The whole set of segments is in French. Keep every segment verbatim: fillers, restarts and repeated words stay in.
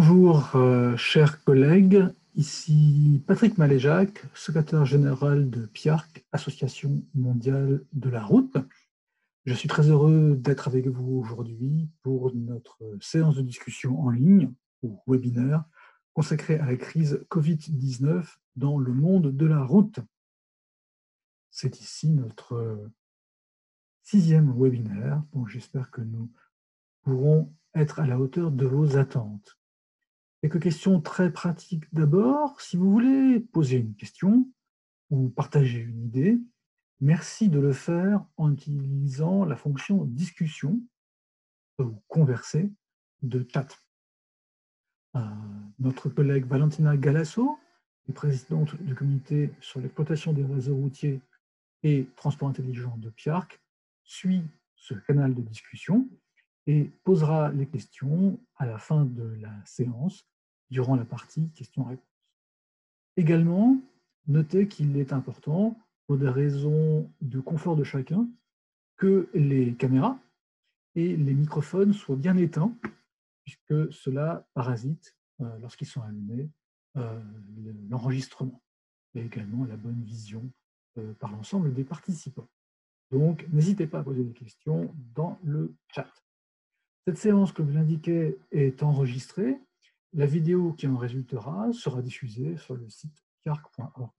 Bonjour, euh, chers collègues. Ici Patrick Maléjac, secrétaire général de PIARC, Association mondiale de la route. Je suis très heureux d'être avec vous aujourd'hui pour notre séance de discussion en ligne, ou webinaire, consacrée à la crise Covid dix-neuf dans le monde de la route. C'est ici notre sixième webinaire, donc j'espère que nous pourrons être à la hauteur de vos attentes. Quelques questions très pratiques d'abord. Si vous voulez poser une question ou partager une idée, merci de le faire en utilisant la fonction discussion ou converser de chat. Euh, notre collègue Valentina Galasso, qui est présidente du comité sur l'exploitation des réseaux routiers et transport intelligent de PIARC, suit ce canal de discussion et posera les questions à la fin de la séance durant la partie questions-réponses. Également, notez qu'il est important, pour des raisons de confort de chacun, que les caméras et les microphones soient bien éteints, puisque cela parasite, euh, lorsqu'ils sont allumés, euh, l'enregistrement et également la bonne vision euh, par l'ensemble des participants. Donc, n'hésitez pas à poser des questions dans le chat. Cette séance, comme je l'indiquais, est enregistrée. La vidéo qui en résultera sera diffusée sur le site piarc point org.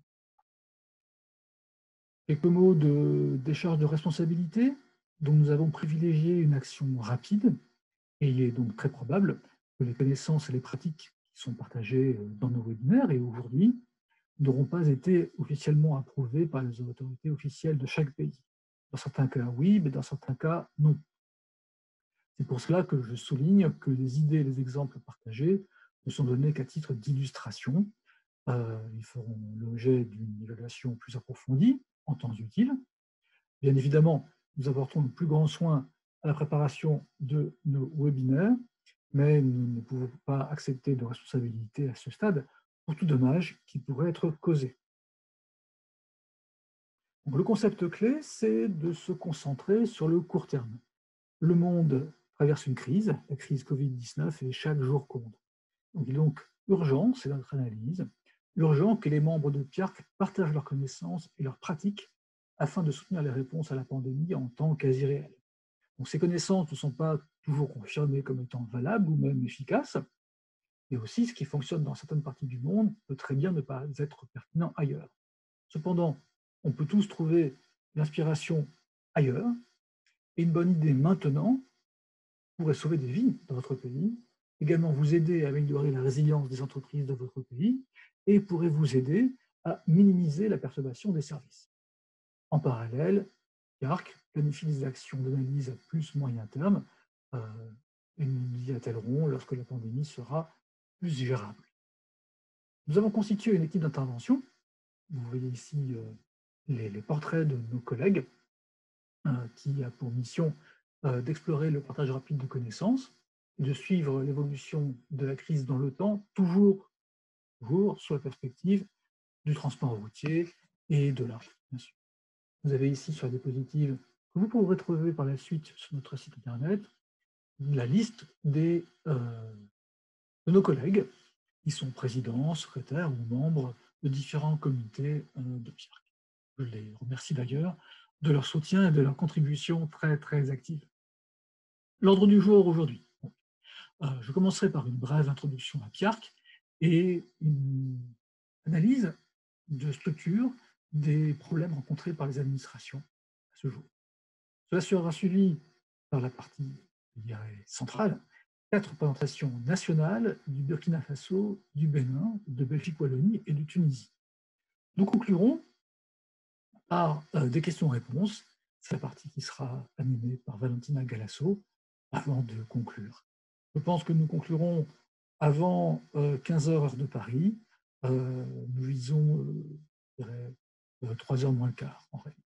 Quelques mots de décharge de responsabilité. Donc, nous avons privilégié une action rapide et il est donc très probable que les connaissances et les pratiques qui sont partagées dans nos webinaires et aujourd'hui n'auront pas été officiellement approuvées par les autorités officielles de chaque pays. Dans certains cas, oui, mais dans certains cas, non. C'est pour cela que je souligne que les idées et les exemples partagés ne sont donnés qu'à titre d'illustration. Euh, ils feront l'objet d'une évaluation plus approfondie en temps utile. Bien évidemment, nous apportons le plus grand soin à la préparation de nos webinaires, mais nous ne pouvons pas accepter de responsabilité à ce stade pour tout dommage qui pourrait être causé. Donc, le concept clé, c'est de se concentrer sur le court terme. Le monde traverse une crise, la crise Covid dix-neuf, et chaque jour compte. Donc, il est donc urgent, c'est notre analyse, urgent que les membres de PIARC partagent leurs connaissances et leurs pratiques afin de soutenir les réponses à la pandémie en temps quasi réel. Donc, ces connaissances ne sont pas toujours confirmées comme étant valables ou même efficaces, et aussi ce qui fonctionne dans certaines parties du monde peut très bien ne pas être pertinent ailleurs. Cependant, on peut tous trouver l'inspiration ailleurs, et une bonne idée maintenant pourrait sauver des vies dans votre pays, également vous aider à améliorer la résilience des entreprises de votre pays et pourrait vous aider à minimiser la perturbation des services. En parallèle, PIARC planifie des actions d'analyse à plus moyen terme euh, et nous y attellerons lorsque la pandémie sera plus gérable. Nous avons constitué une équipe d'intervention. Vous voyez ici euh, les, les portraits de nos collègues euh, qui a pour mission euh, d'explorer le partage rapide de connaissances et de suivre l'évolution de la crise dans le temps, toujours, toujours sous la perspective du transport routier et de la route, bien sûr. Vous avez ici sur la diapositive, que vous pourrez trouver par la suite sur notre site internet, la liste des, euh, de nos collègues qui sont présidents, secrétaires ou membres de différents comités euh, de PIARC. Je les remercie d'ailleurs de leur soutien et de leur contribution très, très active. L'ordre du jour aujourd'hui. Euh, je commencerai par une brève introduction à PIARC et une analyse de structure des problèmes rencontrés par les administrations à ce jour. Cela sera suivi par la partie, je dirais, centrale, quatre présentations nationales du Burkina Faso, du Bénin, de Belgique-Wallonie et de Tunisie. Nous conclurons par euh, des questions-réponses. C'est la partie qui sera animée par Valentina Galasso avant de conclure. Je pense que nous conclurons avant euh, quinze heures heure de Paris. Euh, nous visons, euh, je dirais, euh, trois heures moins le quart en réalité.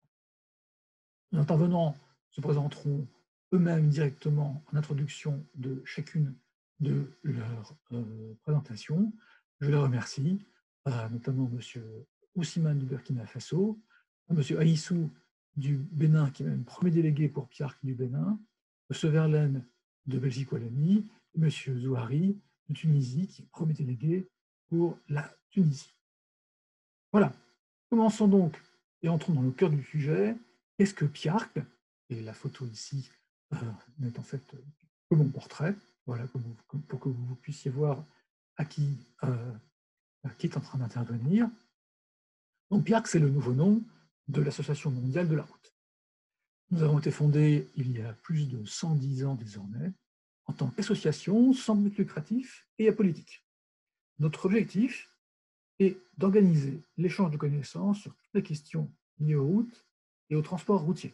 Les intervenants se présenteront eux-mêmes directement en introduction de chacune de leurs euh, présentations. Je les remercie, euh, notamment M. Oussimane du Burkina Faso, M. Aïssou du Bénin, qui est même premier délégué pour PIARC du Bénin, M. Verlaine de Belgique-Wallonie, M. Zouari de Tunisie, qui est premier délégué pour la Tunisie. Voilà, commençons donc et entrons dans le cœur du sujet. Qu'est-ce que Piarc? Et la photo ici euh, n'est en fait que mon portrait, voilà, pour, vous, pour que vous puissiez voir à qui, euh, à qui est en train d'intervenir. Donc Piarc, c'est le nouveau nom de l'Association mondiale de la route. Nous avons été fondés il y a plus de cent dix ans désormais, en tant qu'association sans but lucratif et apolitique. Notre objectif est d'organiser l'échange de connaissances sur toutes les questions liées aux routes et au transport routier.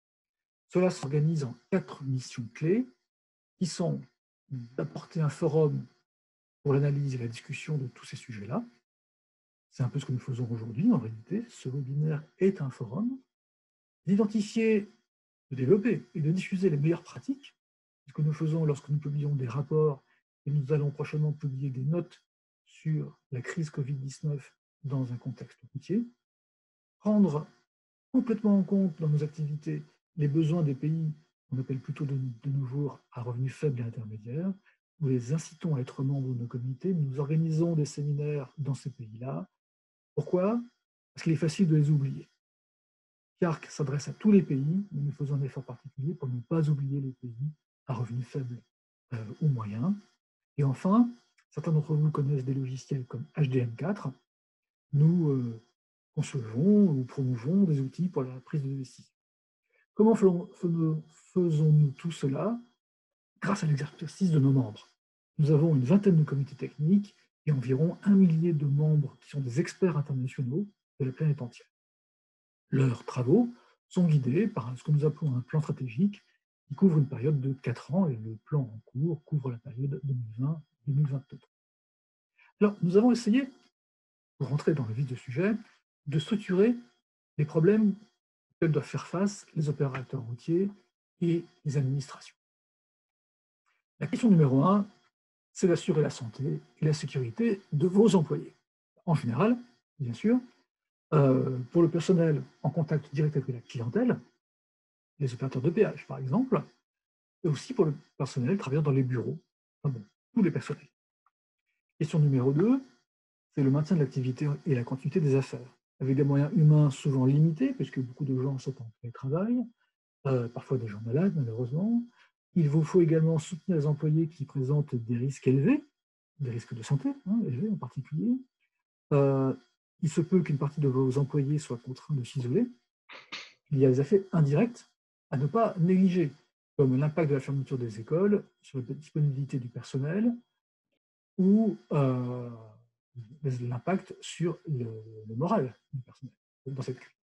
Cela s'organise en quatre missions clés qui sont d'apporter un forum pour l'analyse et la discussion de tous ces sujets-là. C'est un peu ce que nous faisons aujourd'hui en réalité. Ce webinaire est un forum. D'identifier, de développer et de diffuser les meilleures pratiques, ce que nous faisons lorsque nous publions des rapports et nous allons prochainement publier des notes sur la crise covid dix-neuf dans un contexte routier, prendre complètement en compte dans nos activités les besoins des pays qu'on appelle plutôt de, de nos jours à revenus faibles et intermédiaires. Nous les incitons à être membres de nos comités. Nous organisons des séminaires dans ces pays-là. Pourquoi? Parce qu'il est facile de les oublier. Piarc s'adresse à tous les pays, mais nous faisons un effort particulier pour ne pas oublier les pays à revenus faibles euh, ou moyens. Et enfin, certains d'entre vous connaissent des logiciels comme H D M quatre. Nous euh, concevons ou promouvons des outils pour la prise de décision. Comment faisons-nous tout cela? Grâce à l'exercice de nos membres. Nous avons une vingtaine de comités techniques et environ un millier de membres qui sont des experts internationaux de la planète entière. Leurs travaux sont guidés par ce que nous appelons un plan stratégique qui couvre une période de quatre ans et le plan en cours couvre la période deux mille vingt deux mille vingt-deux. Alors, nous avons essayé, pour rentrer dans le vif du sujet, de structurer les problèmes auxquels doivent faire face les opérateurs routiers et les administrations. La question numéro un, c'est d'assurer la santé et la sécurité de vos employés. En général, bien sûr, euh, pour le personnel en contact direct avec la clientèle, les opérateurs de péage par exemple, et aussi pour le personnel travaillant dans les bureaux, enfin bon, tous les personnels. Question numéro deux, c'est le maintien de l'activité et la continuité des affaires, avec des moyens humains souvent limités, puisque beaucoup de gens sont en télétravail, euh, parfois des gens malades malheureusement. Il vous faut également soutenir les employés qui présentent des risques élevés, des risques de santé hein, élevés en particulier. Euh, il se peut qu'une partie de vos employés soit contraint de s'isoler. Il y a des effets indirects à ne pas négliger, comme l'impact de la fermeture des écoles sur la disponibilité du personnel ou euh, l'impact sur le, le moral du personnel dans cette crise.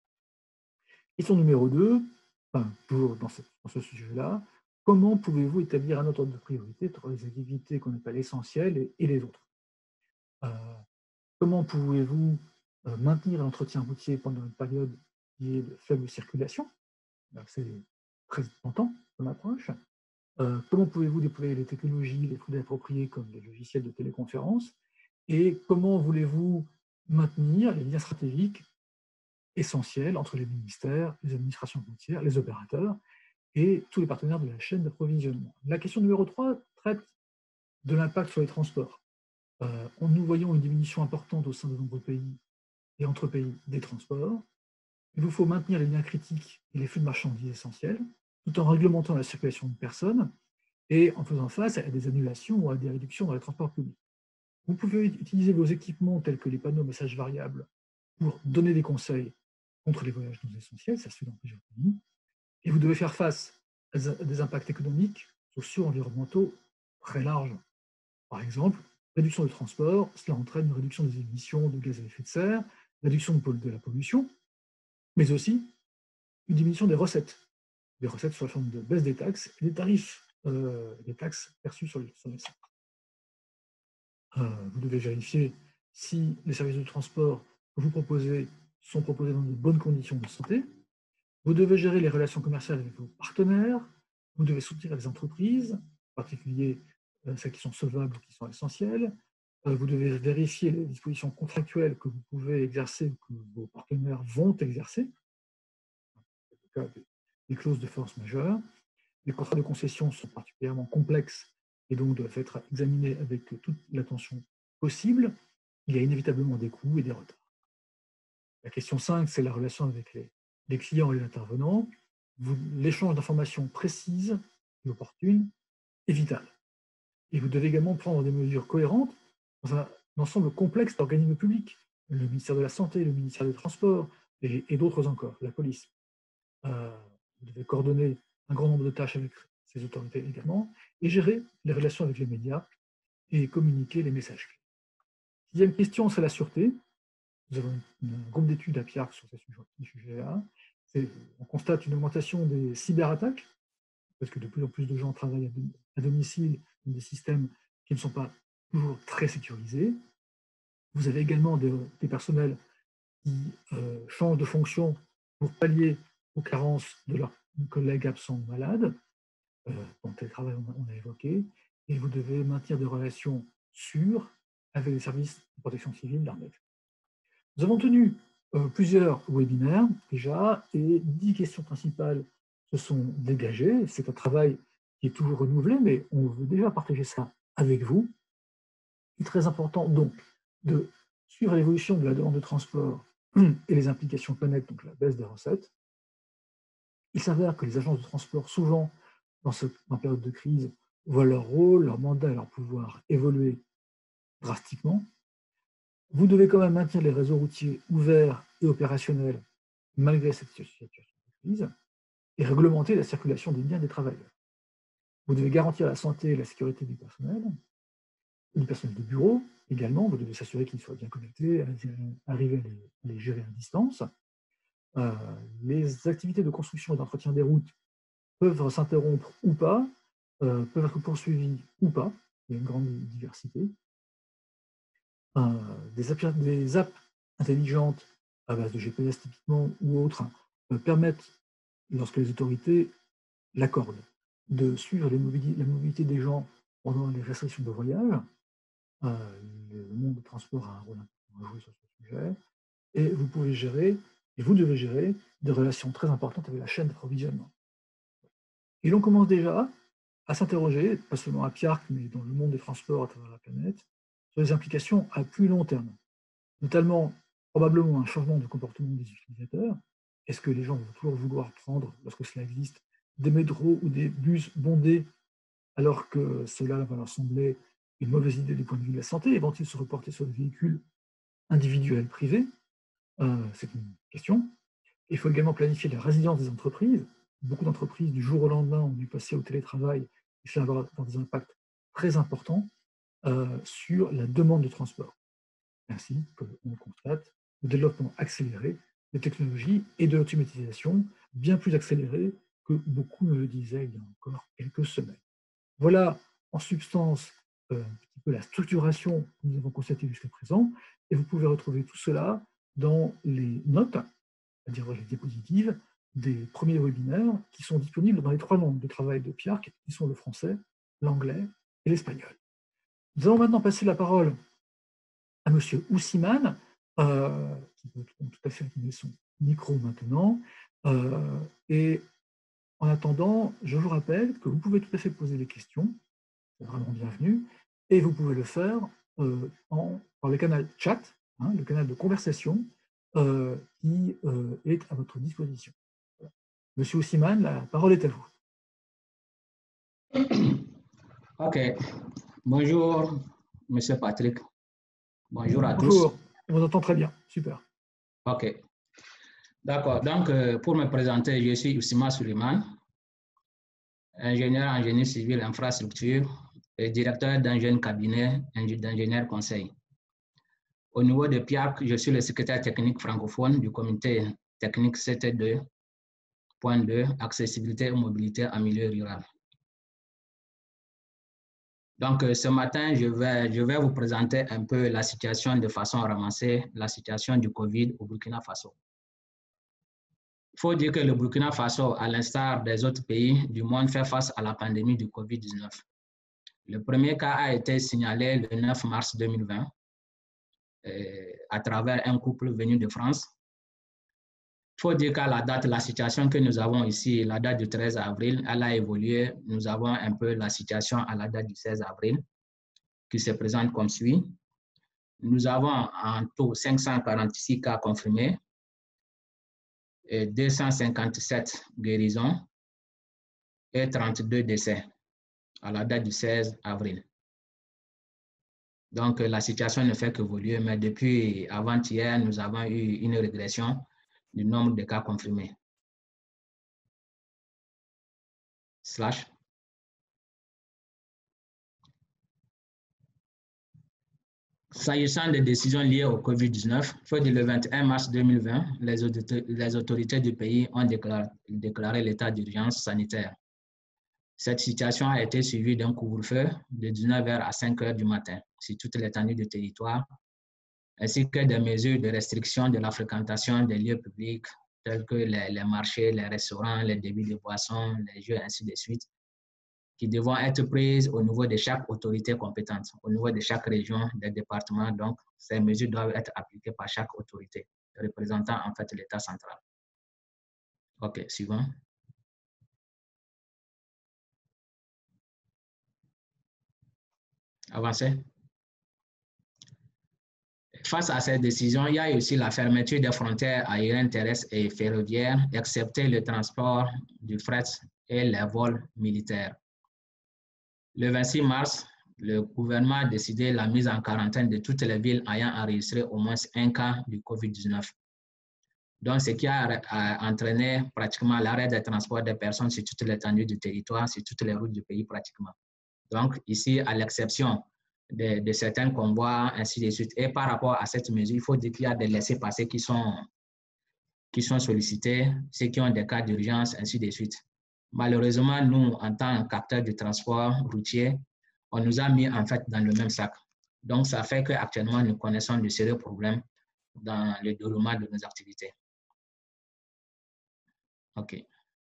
Question numéro deux, enfin, toujours dans, cette, dans ce sujet-là, comment pouvez-vous établir un ordre de priorité entre les activités qu'on appelle essentielles et, et les autres? euh, Comment pouvez-vous euh, maintenir l'entretien routier pendant une période qui est de faible circulation? C'est très important comme approche. Euh, comment pouvez-vous déployer les technologies les plus appropriées comme les logiciels de téléconférence? Et comment voulez-vous maintenir les liens stratégiques essentiels entre les ministères, les administrations routières, les opérateurs et tous les partenaires de la chaîne d'approvisionnement? La question numéro trois traite de l'impact sur les transports. Euh, nous voyons une diminution importante au sein de nombreux pays et entre pays des transports. Il vous faut maintenir les liens critiques et les flux de marchandises essentiels, tout en réglementant la circulation de personnes et en faisant face à des annulations ou à des réductions dans les transports publics. Vous pouvez utiliser vos équipements tels que les panneaux messages variables pour donner des conseils contre les voyages non essentiels, ça se fait dans plusieurs pays, et vous devez faire face à des impacts économiques, sociaux, environnementaux très larges. Par exemple, réduction du transport, cela entraîne une réduction des émissions de gaz à effet de serre, réduction de la pollution, mais aussi une diminution des recettes. Des recettes sous la forme de baisse des taxes et des tarifs, euh, des taxes perçues sur les, sur les sites. Euh, vous devez vérifier si les services de transport que vous proposez sont proposés dans de bonnes conditions de santé. Vous devez gérer les relations commerciales avec vos partenaires. Vous devez soutenir les entreprises, en particulier euh, celles qui sont solvables ou qui sont essentielles. Euh, vous devez vérifier les dispositions contractuelles que vous pouvez exercer, que vos partenaires vont exercer. Dans le cas des clauses de force majeure. Les contrats de concession sont particulièrement complexes et donc doivent être examinés avec toute l'attention possible, il y a inévitablement des coûts et des retards. La question cinq, c'est la relation avec les, les clients et les intervenants. L'échange d'informations précises et opportunes est vital. Et vous devez également prendre des mesures cohérentes dans un ensemble complexe d'organismes publics, le ministère de la Santé, le ministère des Transports et, et d'autres encore, la police. Euh, vous devez coordonner un grand nombre de tâches avec ces autorités également et gérer les relations avec les médias et communiquer les messages clés. Sixième question, c'est la sûreté. Nous avons un groupe d'études à P I A R C sur ces sujets-là. On constate une augmentation des cyberattaques, parce que de plus en plus de gens travaillent à domicile dans des systèmes qui ne sont pas toujours très sécurisés. Vous avez également des, des personnels qui euh, changent de fonction pour pallier aux carences de leurs collègues absents ou malades. Euh, donc, télétravail, on a évoqué. Et vous devez maintenir des relations sûres avec les services de protection civile, l'armée. Nous avons tenu euh, plusieurs webinaires déjà et dix questions principales se sont dégagées. C'est un travail qui est toujours renouvelé, mais on veut déjà partager ça avec vous. Il est très important donc de suivre l'évolution de la demande de transport et les implications connexes, donc la baisse des recettes. Il s'avère que les agences de transport, souvent dans cette période de crise, voient leur rôle, leur mandat et leur pouvoir évoluer drastiquement. Vous devez quand même maintenir les réseaux routiers ouverts et opérationnels malgré cette situation de crise et réglementer la circulation des biens des travailleurs. Vous devez garantir la santé et la sécurité du personnel, du personnel de bureau également. Vous devez s'assurer qu'ils soient bien connectés, arriver à les, à les gérer à distance. Euh, les activités de construction et d'entretien des routes peuvent s'interrompre ou pas, euh, peuvent être poursuivies ou pas. Il y a une grande diversité. Euh, des, apps, des apps intelligentes à base de G P S typiquement ou autres euh, permettent, lorsque les autorités l'accordent, de suivre les mobilités, la mobilité des gens pendant les restrictions de voyage. Euh, le monde du transport a un rôle important à jouer sur ce sujet. Et vous pouvez gérer, et vous devez gérer, des relations très importantes avec la chaîne d'approvisionnement. Et l'on commence déjà à s'interroger, pas seulement à P I A R C, mais dans le monde des transports à travers la planète, sur les implications à plus long terme, notamment probablement un changement de comportement des utilisateurs. Est-ce que les gens vont toujours vouloir prendre, lorsque cela existe, des métros ou des bus bondés, alors que cela va leur sembler une mauvaise idée du point de vue de la santé? Et vont-ils se reporter sur des véhicules individuels privés? euh, C'est une question. Il faut également planifier la résilience des entreprises. Beaucoup d'entreprises, du jour au lendemain, ont dû passer au télétravail, et cela va avoir des impacts très importants euh, sur la demande de transport. Ainsi qu'on le constate, le développement accéléré des technologies et de l'automatisation, bien plus accéléré que beaucoup ne le disaient il y a encore quelques semaines. Voilà en substance euh, un petit peu la structuration que nous avons constatée jusqu'à présent, et vous pouvez retrouver tout cela dans les notes, c'est-à-dire les diapositives, des premiers webinaires qui sont disponibles dans les trois langues de travail de P I A R C, qui sont le français, l'anglais et l'espagnol. Nous allons maintenant passer la parole à M. Ousimane, euh, qui peut tout à fait activer son micro maintenant. Euh, et en attendant, je vous rappelle que vous pouvez tout à fait poser des questions, c'est vraiment bienvenu, et vous pouvez le faire euh, en, par le canal chat, hein, le canal de conversation, euh, qui euh, est à votre disposition. Voilà. Monsieur Ousimane, la parole est à vous. Ok. Bonjour, Monsieur Patrick. Bonjour à Bonjour. tous. On vous entend très bien. Super. Ok. D'accord. Donc, euh, pour me présenter, je suis Ousimane Suleiman, ingénieur en génie civil infrastructure et directeur d'un jeune cabinet d'ingénieurs conseil. Au niveau de P I A R C, je suis le secrétaire technique francophone du comité technique C T deux point deux, accessibilité et mobilité en milieu rural. Donc, ce matin, je vais, je vais vous présenter un peu la situation de façon ramassée, la situation du Covid au Burkina Faso. Il faut dire que le Burkina Faso, à l'instar des autres pays du monde, fait face à la pandémie du Covid dix-neuf. Le premier cas a été signalé le neuf mars deux mille vingt euh, à travers un couple venu de France faut dire qu'à la date, la situation que nous avons ici, la date du treize avril, elle a évolué. Nous avons un peu la situation à la date du seize avril qui se présente comme suit. Nous avons en tout cinq cent quarante-six cas confirmés et deux cent cinquante-sept guérisons et trente-deux décès à la date du seize avril. Donc, la situation ne fait qu'évoluer, mais depuis avant-hier, nous avons eu une régression du nombre de cas confirmés. Slash. S'agissant des décisions liées au COVID dix-neuf, feu le vingt et un mars deux mille vingt, les autorités, les autorités du pays ont déclaré, déclaré l'état d'urgence sanitaire. Cette situation a été suivie d'un couvre-feu de dix-neuf heures à cinq heures du matin sur toute l'étendue du territoire, ainsi que des mesures de restriction de la fréquentation des lieux publics tels que les, les marchés, les restaurants, les débits de boissons, les jeux, ainsi de suite, qui devront être prises au niveau de chaque autorité compétente, au niveau de chaque région, des départements. Donc, ces mesures doivent être appliquées par chaque autorité représentant en fait l'État central. OK, suivant. Avancez. Face à ces décisions, il y a aussi la fermeture des frontières aériennes, terrestres et ferroviaires, excepté le transport du fret et les vols militaires. Le vingt-six mars, le gouvernement a décidé la mise en quarantaine de toutes les villes ayant enregistré au moins un cas du COVID dix-neuf. Donc, ce qui a, a entraîné pratiquement l'arrêt des transports des personnes sur toute l'étendue du territoire, sur toutes les routes du pays pratiquement. Donc, ici, à l'exception de, de certains convois, ainsi de suite. Et par rapport à cette mesure, il faut dire qu'il y a des laissez-passer qui sont, qui sont sollicités, ceux qui ont des cas d'urgence, ainsi de suite. Malheureusement, nous, en tant qu'acteurs du transport routier, on nous a mis en fait dans le même sac. Donc, ça fait qu'actuellement, nous connaissons de sérieux problèmes dans le déroulement de nos activités. OK.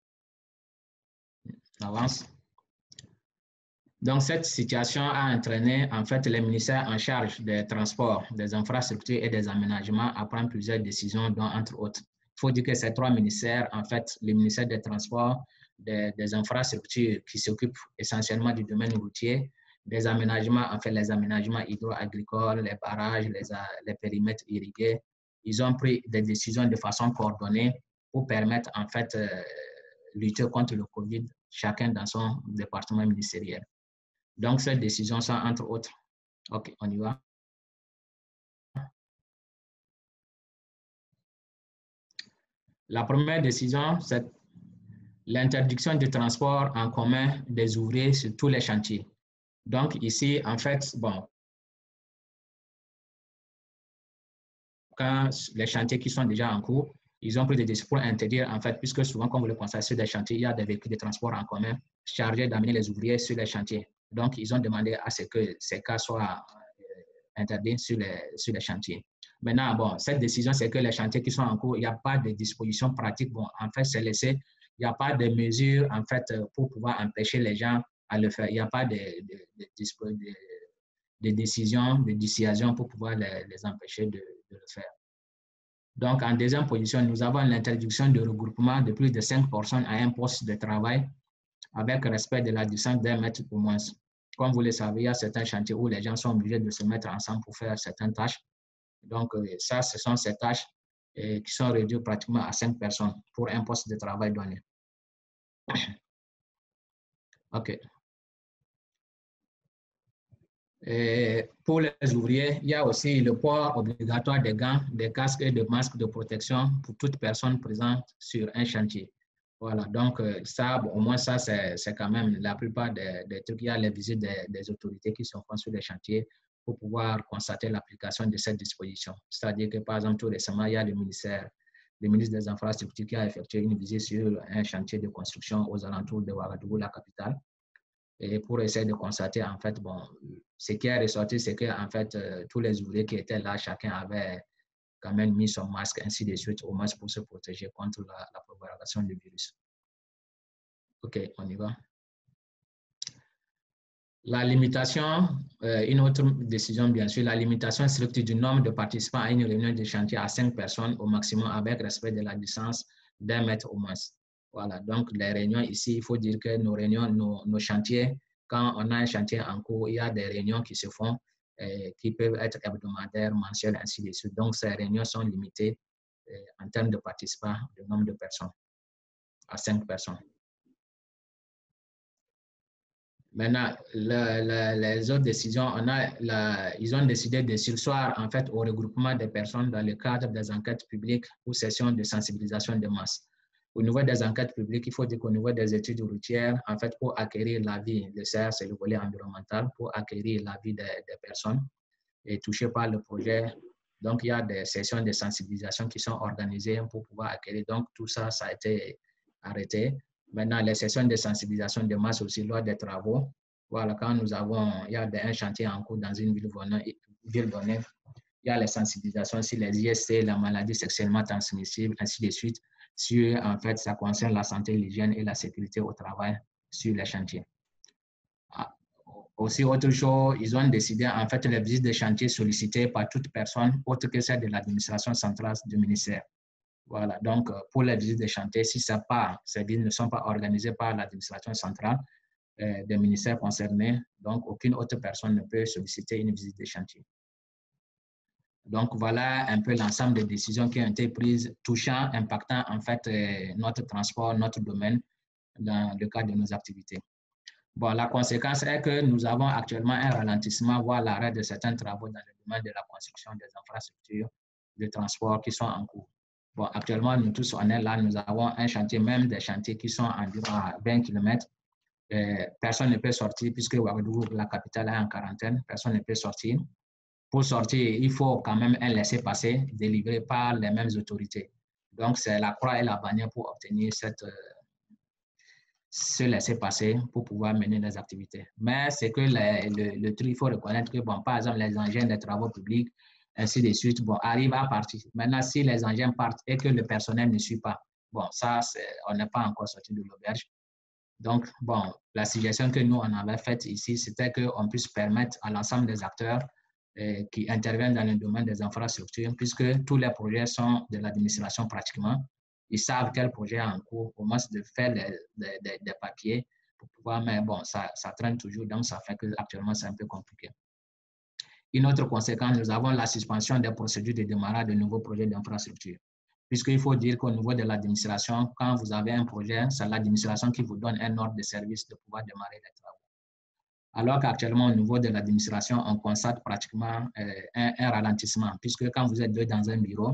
On avance. Donc, cette situation a entraîné en fait les ministères en charge des transports, des infrastructures et des aménagements à prendre plusieurs décisions, dont entre autres. Il faut dire que ces trois ministères, en fait, le ministère des Transports, des, des infrastructures qui s'occupent essentiellement du domaine routier, des aménagements, en fait, les aménagements hydro-agricoles, les barrages, les, les périmètres irrigués, ils ont pris des décisions de façon coordonnée pour permettre, en fait, euh, lutter contre le COVID, chacun dans son département ministériel. Donc, ces décisions sont entre autres. OK, on y va. La première décision, c'est l'interdiction du transport en commun des ouvriers sur tous les chantiers. Donc, ici, en fait, bon, quand les chantiers qui sont déjà en cours, ils ont pris des décisions pour interdire, en fait, puisque souvent, comme vous le constatez sur des chantiers, il y a des véhicules de transport en commun chargés d'amener les ouvriers sur les chantiers. Donc, ils ont demandé à ce que ces cas soient interdits sur les, sur les chantiers. Maintenant, bon, cette décision, c'est que les chantiers qui sont en cours, il n'y a pas de dispositions pratiques. Bon, en fait, c'est laissé. Il n'y a pas de mesures, en fait, pour pouvoir empêcher les gens à le faire. Il n'y a pas de, de, de, de, de décisions, de dissuasion pour pouvoir les, les empêcher de, de le faire. Donc, en deuxième position, nous avons l'interdiction de regroupement de plus de cinq personnes à un poste de travail avec respect de la distance d'un mètre au moins. Comme vous le savez, il y a certains chantiers où les gens sont obligés de se mettre ensemble pour faire certaines tâches. Donc, ça, ce sont ces tâches qui sont réduites pratiquement à cinq personnes pour un poste de travail donné. OK. Et pour les ouvriers, il y a aussi le port obligatoire des gants, des casques et des masques de protection pour toute personne présente sur un chantier. Voilà, donc ça, bon, au moins ça, c'est quand même la plupart des, des trucs. Il y a les visites des, des autorités qui sont faites sur les chantiers pour pouvoir constater l'application de cette disposition. C'est-à-dire que, par exemple, tout récemment, il y a le ministère, le ministre des Infrastructures qui a effectué une visite sur un chantier de construction aux alentours de Ouagadougou, la capitale, et pour essayer de constater, en fait, bon, ce qui est ressorti, c'est que, en fait, euh, tous les ouvriers qui étaient là, chacun avait quand même mis son masque, ainsi de suite, au moins pour se protéger contre la, la propagation du virus. OK, on y va. La limitation, euh, une autre décision, bien sûr, la limitation stricte du nombre de participants à une réunion de chantier à cinq personnes au maximum avec respect de la distance d'un mètre au moins. Voilà, donc les réunions ici, il faut dire que nos réunions, nos, nos chantiers, quand on a un chantier en cours, il y a des réunions qui se font, euh, qui peuvent être hebdomadaires, mensuelles, ainsi de suite. Donc, ces réunions sont limitées euh, en termes de participants, le nombre de personnes, à cinq personnes. Maintenant, le, le, les autres décisions, on a la, ils ont décidé de surseoir en fait au regroupement des personnes dans le cadre des enquêtes publiques ou sessions de sensibilisation de masse. Au niveau des enquêtes publiques, il faut dire qu'au niveau des études routières, en fait, pour acquérir l'avis, le C R, c'est le volet environnemental, pour acquérir l'avis des, des personnes et touchées par le projet. Donc, il y a des sessions de sensibilisation qui sont organisées pour pouvoir acquérir. Donc, tout ça, ça a été arrêté. Maintenant, les sessions de sensibilisation de masse aussi lors des travaux. Voilà, quand nous avons, il y a un chantier en cours dans une ville donnée, il y a les sensibilisations sur les I S T, la maladie sexuellement transmissible, ainsi de suite. Sur, en fait, ça concerne la santé, l'hygiène et la sécurité au travail sur les chantiers. Ah, aussi, autre chose, ils ont décidé, en fait, les visites de chantier sollicitées par toute personne autre que celle de l'administration centrale du ministère. Voilà, donc pour les visites de chantier, si ça pas, ces visites ne sont pas organisées par l'administration centrale euh, des ministères concernés, donc aucune autre personne ne peut solliciter une visite de chantier. Donc voilà un peu l'ensemble des décisions qui ont été prises touchant, impactant en fait euh, notre transport, notre domaine dans le cadre de nos activités. Bon, la conséquence est que nous avons actuellement un ralentissement, voire l'arrêt de certains travaux dans le domaine de la construction des infrastructures de transport qui sont en cours. Bon, actuellement, nous tous, on est là, nous avons un chantier, même des chantiers qui sont environ à vingt kilomètres. Euh, personne ne peut sortir puisque Ouagadougou, la capitale, est en quarantaine. Personne ne peut sortir. Pour sortir, il faut quand même un laissez-passer délivré par les mêmes autorités. Donc, c'est la croix et la bannière pour obtenir cette, euh, ce laisser-passer pour pouvoir mener des activités. Mais c'est que les, le, le truc, il faut reconnaître que, bon, par exemple, les engins des travaux publics, ainsi de suite, bon, arrivent à partir. Maintenant, si les engins partent et que le personnel ne suit pas, bon, ça, on n'est pas encore sorti de l'auberge. Donc, bon, la suggestion que nous, on avait faite ici, c'était qu'on puisse permettre à l'ensemble des acteurs euh, qui interviennent dans le domaine des infrastructures, puisque tous les projets sont de l'administration pratiquement, ils savent quel projet est en cours, au moins de faire des, des, des papiers pour pouvoir, mais bon, ça, ça traîne toujours, donc ça fait qu'actuellement, c'est un peu compliqué. Une autre conséquence, nous avons la suspension des procédures de démarrage de nouveaux projets d'infrastructure. Puisqu'il faut dire qu'au niveau de l'administration, quand vous avez un projet, c'est l'administration qui vous donne un ordre de service de pouvoir démarrer les travaux. Alors qu'actuellement, au niveau de l'administration, on constate pratiquement euh, un, un ralentissement, puisque quand vous êtes deux dans un bureau,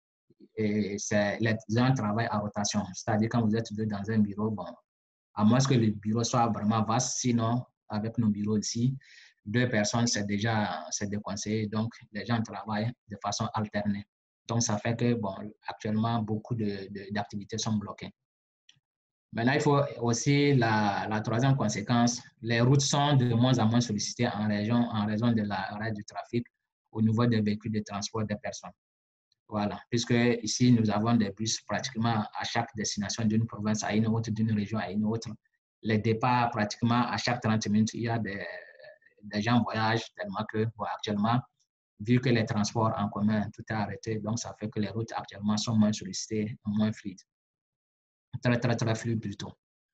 et les gens travaillent à rotation. C'est-à-dire quand vous êtes deux dans un bureau, bon, à moins que le bureau soit vraiment vaste, sinon, avec nos bureaux ici, deux personnes, c'est déjà déconseillé. Donc, les gens travaillent de façon alternée. Donc, ça fait que, bon, actuellement, beaucoup d'activités sont bloquées. Maintenant, il faut aussi la, la troisième conséquence. Les routes sont de moins en moins sollicitées en, région, en raison de l'arrêt du trafic au niveau des véhicules de transport des personnes. Voilà, puisque ici, nous avons des bus pratiquement à chaque destination d'une province à une autre, d'une région à une autre. Les départs, pratiquement à chaque trente minutes, il y a des, des gens voyagent tellement que, bon, actuellement, vu que les transports en commun, tout est arrêté, donc ça fait que les routes actuellement sont moins sollicitées, moins fluides. Très, très, très fluides plutôt.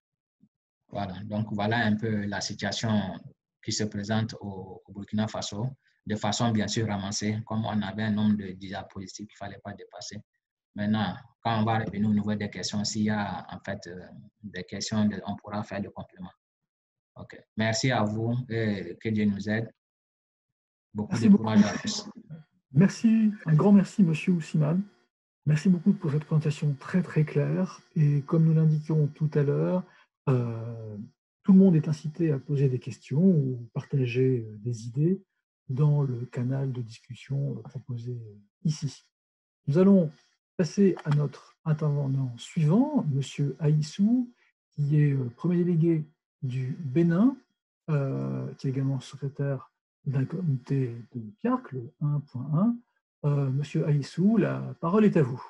Voilà, donc voilà un peu la situation qui se présente au, au Burkina Faso, de façon bien sûr ramassée, comme on avait un nombre de diapositives qu'il ne fallait pas dépasser. Maintenant, quand on va revenir au niveau des questions, s'il y a en fait euh, des questions, on pourra faire le complément. Ok, merci à vous et que Dieu nous aide. Beaucoup merci de courage beaucoup. à tous. Merci, un grand merci, Monsieur Oussimane. Merci beaucoup pour cette présentation très très claire. Et comme nous l'indiquions tout à l'heure, euh, tout le monde est incité à poser des questions ou partager des idées dans le canal de discussion proposé ici. Nous allons passer à notre intervenant suivant, M. Aïssou, qui est premier délégué du Bénin, euh, qui est également secrétaire d'un comité de P I A C, le un point un. Euh, Monsieur Aïssou, la parole est à vous.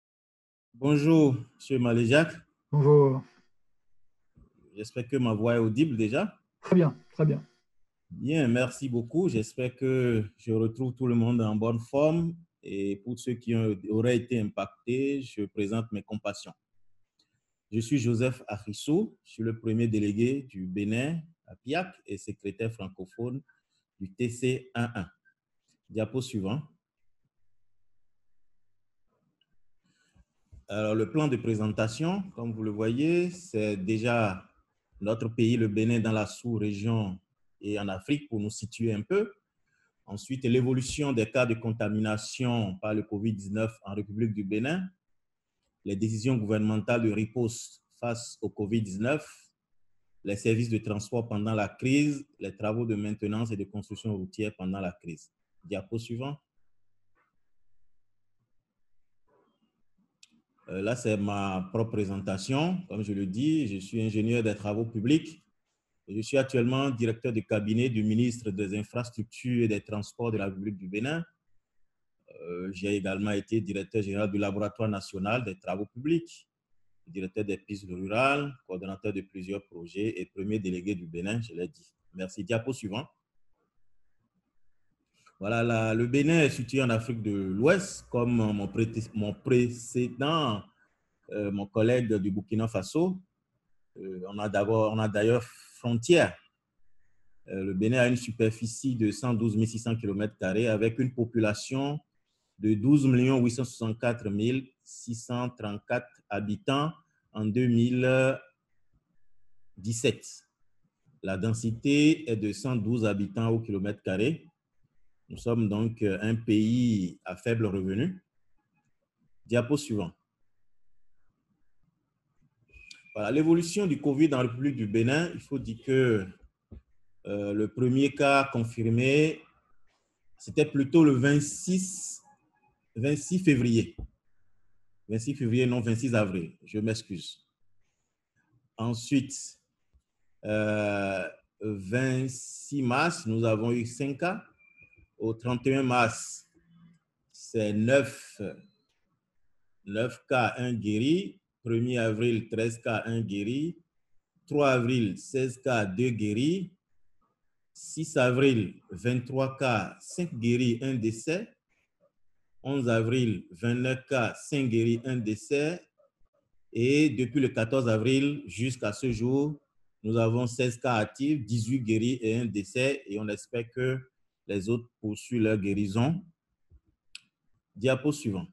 Bonjour, Monsieur Maléjac. Bonjour. J'espère que ma voix est audible déjà. Très bien, très bien. Bien, merci beaucoup. J'espère que je retrouve tout le monde en bonne forme. Et pour ceux qui ont, auraient été impactés, je présente mes compassions. Je suis Joseph Afrisso, je suis le premier délégué du Bénin à Piac et secrétaire francophone du T C un un. Diapo suivant. Alors, le plan de présentation, comme vous le voyez, c'est déjà notre pays, le Bénin, dans la sous-région et en Afrique, pour nous situer un peu. Ensuite, l'évolution des cas de contamination par le COVID dix-neuf en République du Bénin, les décisions gouvernementales de riposte face au COVID dix-neuf, les services de transport pendant la crise, les travaux de maintenance et de construction routière pendant la crise. Diapo suivant. Euh, là, c'est ma propre présentation. Comme je le dis, je suis ingénieur des travaux publics. Je suis actuellement directeur de cabinet du ministre des Infrastructures et des Transports de la République du Bénin. Euh, j'ai également été directeur général du Laboratoire national des travaux publics, directeur des pistes rurales, coordonnateur de plusieurs projets et premier délégué du Bénin, je l'ai dit. Merci. Diapo suivant. Voilà, la, le Bénin est situé en Afrique de l'Ouest, comme mon, pré mon précédent, euh, mon collègue du Burkina Faso. Euh, on a d'abord, on a d'ailleurs frontière. Euh, le Bénin a une superficie de cent douze mille six cents kilomètres carrés avec une population de douze millions huit cent soixante-quatre mille six cent trente-quatre habitants en deux mille dix-sept. La densité est de cent douze habitants au kilomètre carré. Nous sommes donc un pays à faible revenu. Diapo suivant. Voilà, l'évolution du Covid en République du Bénin, il faut dire que euh, le premier cas confirmé, c'était plutôt le vingt-six février. vingt-six février, non, vingt-six avril, je m'excuse. Ensuite, euh, vingt-six mars, nous avons eu cinq cas. Au trente et un mars, c'est neuf, neuf cas, un guéri. premier avril, treize cas, un guéri. trois avril, seize cas, deux guéris. six avril, vingt-trois cas, cinq guéris, un décès. onze avril, vingt-neuf cas, cinq guéris, un décès. Et depuis le quatorze avril jusqu'à ce jour, nous avons seize cas actifs, dix-huit guéris et un décès. Et on espère que les autres poursuivent leur guérison. Diapo suivant.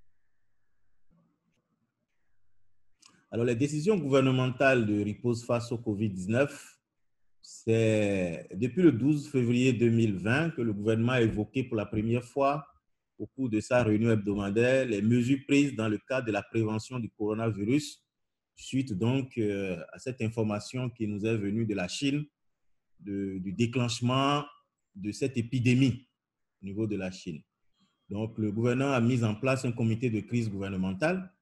Alors, les décisions gouvernementales de riposte face au COVID dix-neuf, c'est depuis le douze février deux mille vingt que le gouvernement a évoqué pour la première fois au cours de sa réunion hebdomadaire les mesures prises dans le cadre de la prévention du coronavirus, suite donc euh, à cette information qui nous est venue de la Chine, de, du déclenchement de cette épidémie au niveau de la Chine. Donc, le gouvernement a mis en place un comité de crise gouvernementale,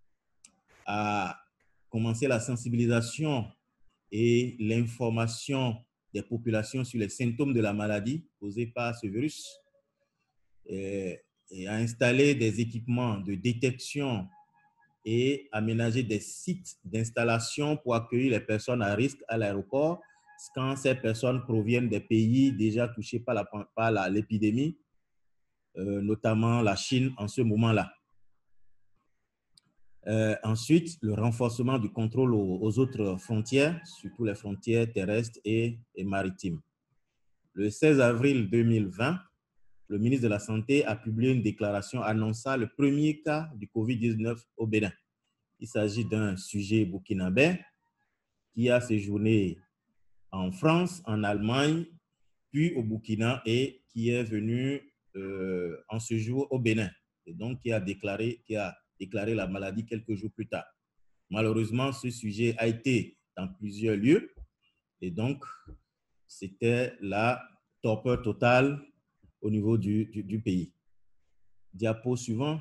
a commencé la sensibilisation et l'information des populations sur les symptômes de la maladie causée par ce virus et, et a installé des équipements de détection et aménagé des sites d'installation pour accueillir les personnes à risque à l'aéroport quand ces personnes proviennent des pays déjà touchés par, la, par l'épidémie, euh, notamment la Chine en ce moment-là. Euh, ensuite, le renforcement du contrôle aux, aux autres frontières, surtout les frontières terrestres et, et maritimes. Le seize avril deux mille vingt, le ministre de la Santé a publié une déclaration annonçant le premier cas du COVID dix-neuf au Bénin. Il s'agit d'un sujet burkinabé qui a séjourné en France, en Allemagne, puis au Burkina et qui est venu euh, en séjour au Bénin. Et donc, qui a déclaré, qui a déclaré la maladie quelques jours plus tard. Malheureusement, ce sujet a été dans plusieurs lieux et donc, c'était la torpeur totale au niveau du, du, du pays. Diapo suivant.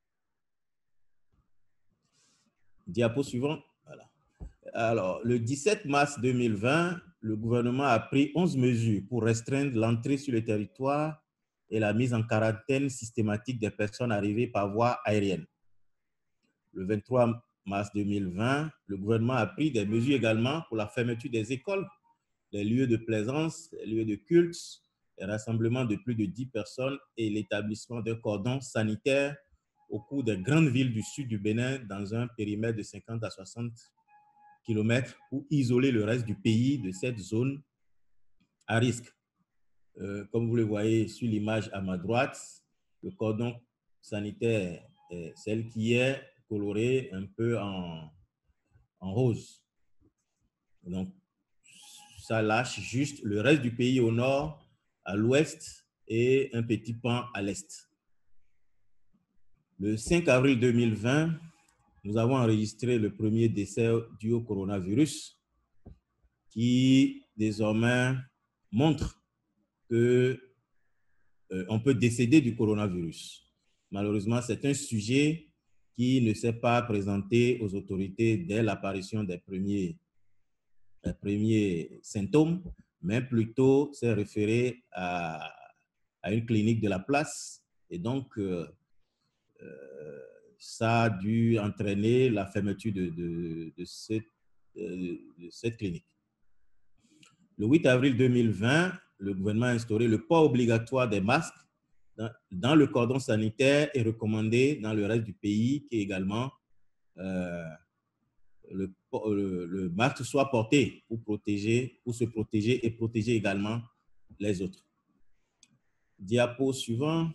Diapo suivant. Voilà. Alors, le dix-sept mars deux mille vingt, le gouvernement a pris onze mesures pour restreindre l'entrée sur le territoire et la mise en quarantaine systématique des personnes arrivées par voie aérienne. Le vingt-trois mars deux mille vingt, le gouvernement a pris des mesures également pour la fermeture des écoles les lieux de plaisance, les lieux de culte, les rassemblements de plus de dix personnes et l'établissement d'un cordon sanitaire au cours des grandes villes du sud du Bénin dans un périmètre de cinquante à soixante kilomètres pour isoler le reste du pays de cette zone à risque. Euh, comme vous le voyez sur l'image à ma droite, le cordon sanitaire est celle qui est colorée un peu en, en rose. Donc, ça lâche juste le reste du pays au nord, à l'ouest et un petit pan à l'est. Le cinq avril deux mille vingt, nous avons enregistré le premier décès dû au coronavirus qui désormais montre que euh, on peut décéder du coronavirus. Malheureusement, c'est un sujet qui ne s'est pas présenté aux autorités dès l'apparition des premiers, des premiers symptômes, mais plutôt s'est référé à, à une clinique de la place. Et donc, euh, euh, ça a dû entraîner la fermeture de, de, de, cette, de, de cette clinique. Le huit avril deux mille vingt, le gouvernement a instauré le port obligatoire des masques dans, dans le cordon sanitaire et recommandé dans le reste du pays qu'également euh, le, le, le masque soit porté pour, protéger, pour se protéger et protéger également les autres. Diapo suivant.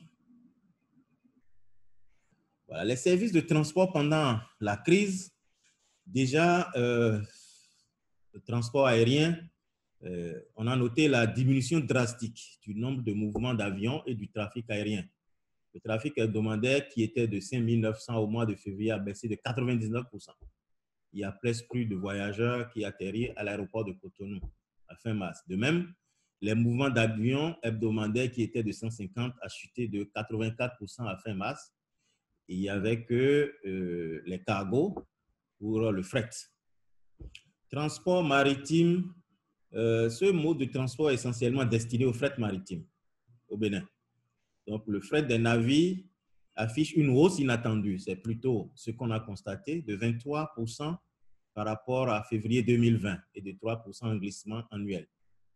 Voilà, les services de transport pendant la crise, déjà, euh, le transport aérien, euh, on a noté la diminution drastique du nombre de mouvements d'avions et du trafic aérien. Le trafic hebdomadaire qui était de cinq mille neuf cents au mois de février a baissé de quatre-vingt-dix-neuf pour cent. Il y a presque plus de voyageurs qui atterrissent à l'aéroport de Cotonou à fin mars. De même, les mouvements d'avions hebdomadaires qui étaient de cent cinquante a chuté de quatre-vingt-quatre pour cent à fin mars. Et il n'y avait que euh, les cargos pour le fret. Transport maritime, euh, ce mode de transport est essentiellement destiné au fret maritime au Bénin. Donc, le fret des navires affiche une hausse inattendue. C'est plutôt ce qu'on a constaté de vingt-trois pour cent par rapport à février deux mille vingt et de trois pour cent en glissement annuel.